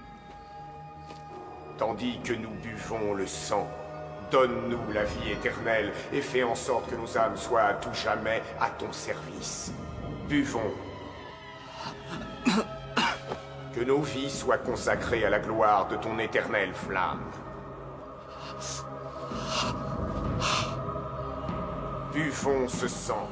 Tandis que nous buvons le sang, donne-nous la vie éternelle et fais en sorte que nos âmes soient à tout jamais à ton service. Buvons. Que nos vies soient consacrées à la gloire de ton éternelle flamme. Buvons ce sang.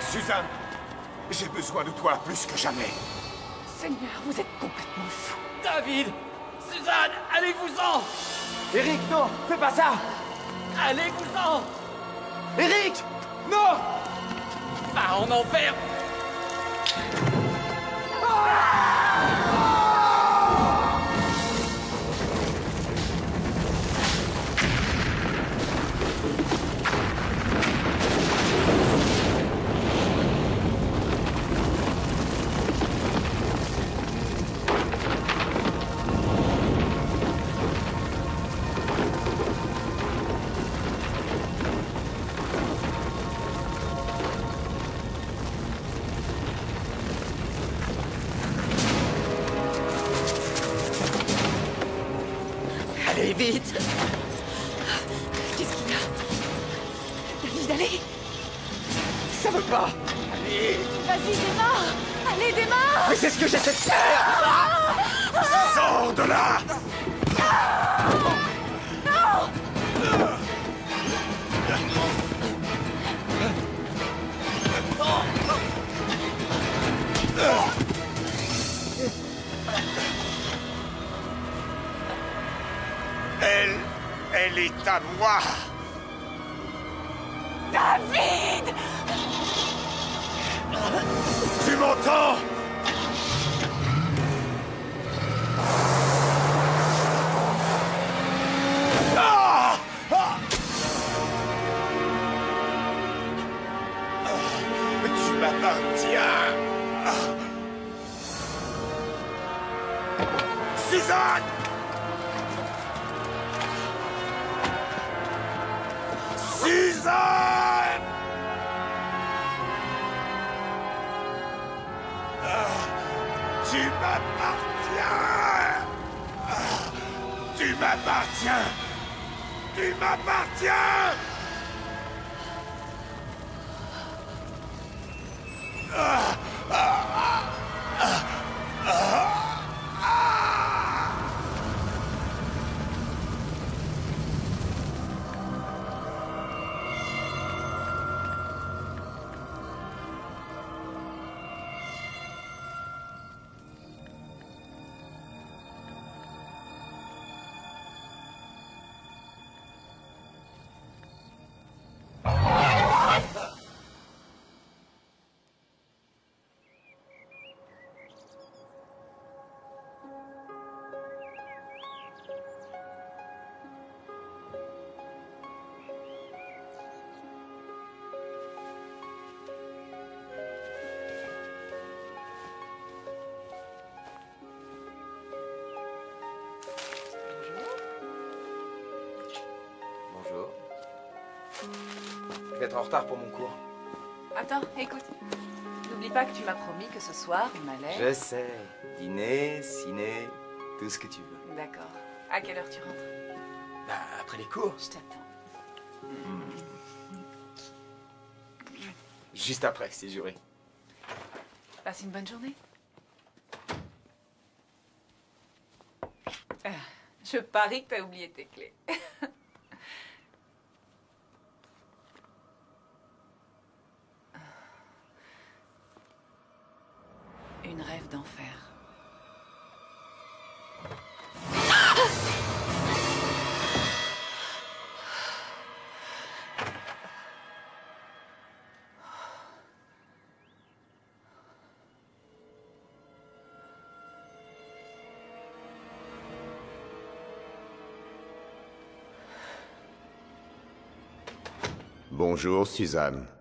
Suzanne, j'ai besoin de toi plus que jamais. Seigneur, vous êtes complètement fou. David! Suzanne, allez-vous-en! Eric, non! Fais pas ça! Allez-vous-en! Eric! Non! Va en enfer! Allez, vite! Qu'est-ce qu'il y a? David, allez! Ça veut pas! Allez! Vas-y, démarre! Allez, démarre! Mais c'est ce que j'essaie de faire! Sors de là! Non! Elle est à moi! David! Tu m'entends? Ah! Ah! Tu m'appartiens! Suzanne! Suzanne! Tu m'appartiens! Tu m'appartiens! Tu m'appartiens! Bonjour. Je vais être en retard pour mon cours. Attends, écoute. N'oublie pas que tu m'as promis que ce soir, on allait... Je sais. Dîner, ciné, tout ce que tu veux. D'accord. À quelle heure tu rentres? Bah, après les cours. Je t'attends. Juste après, c'est juré. Passe une bonne journée. Je parie que t'as oublié tes clés. Une rêve d'enfer. Bonjour, Suzanne.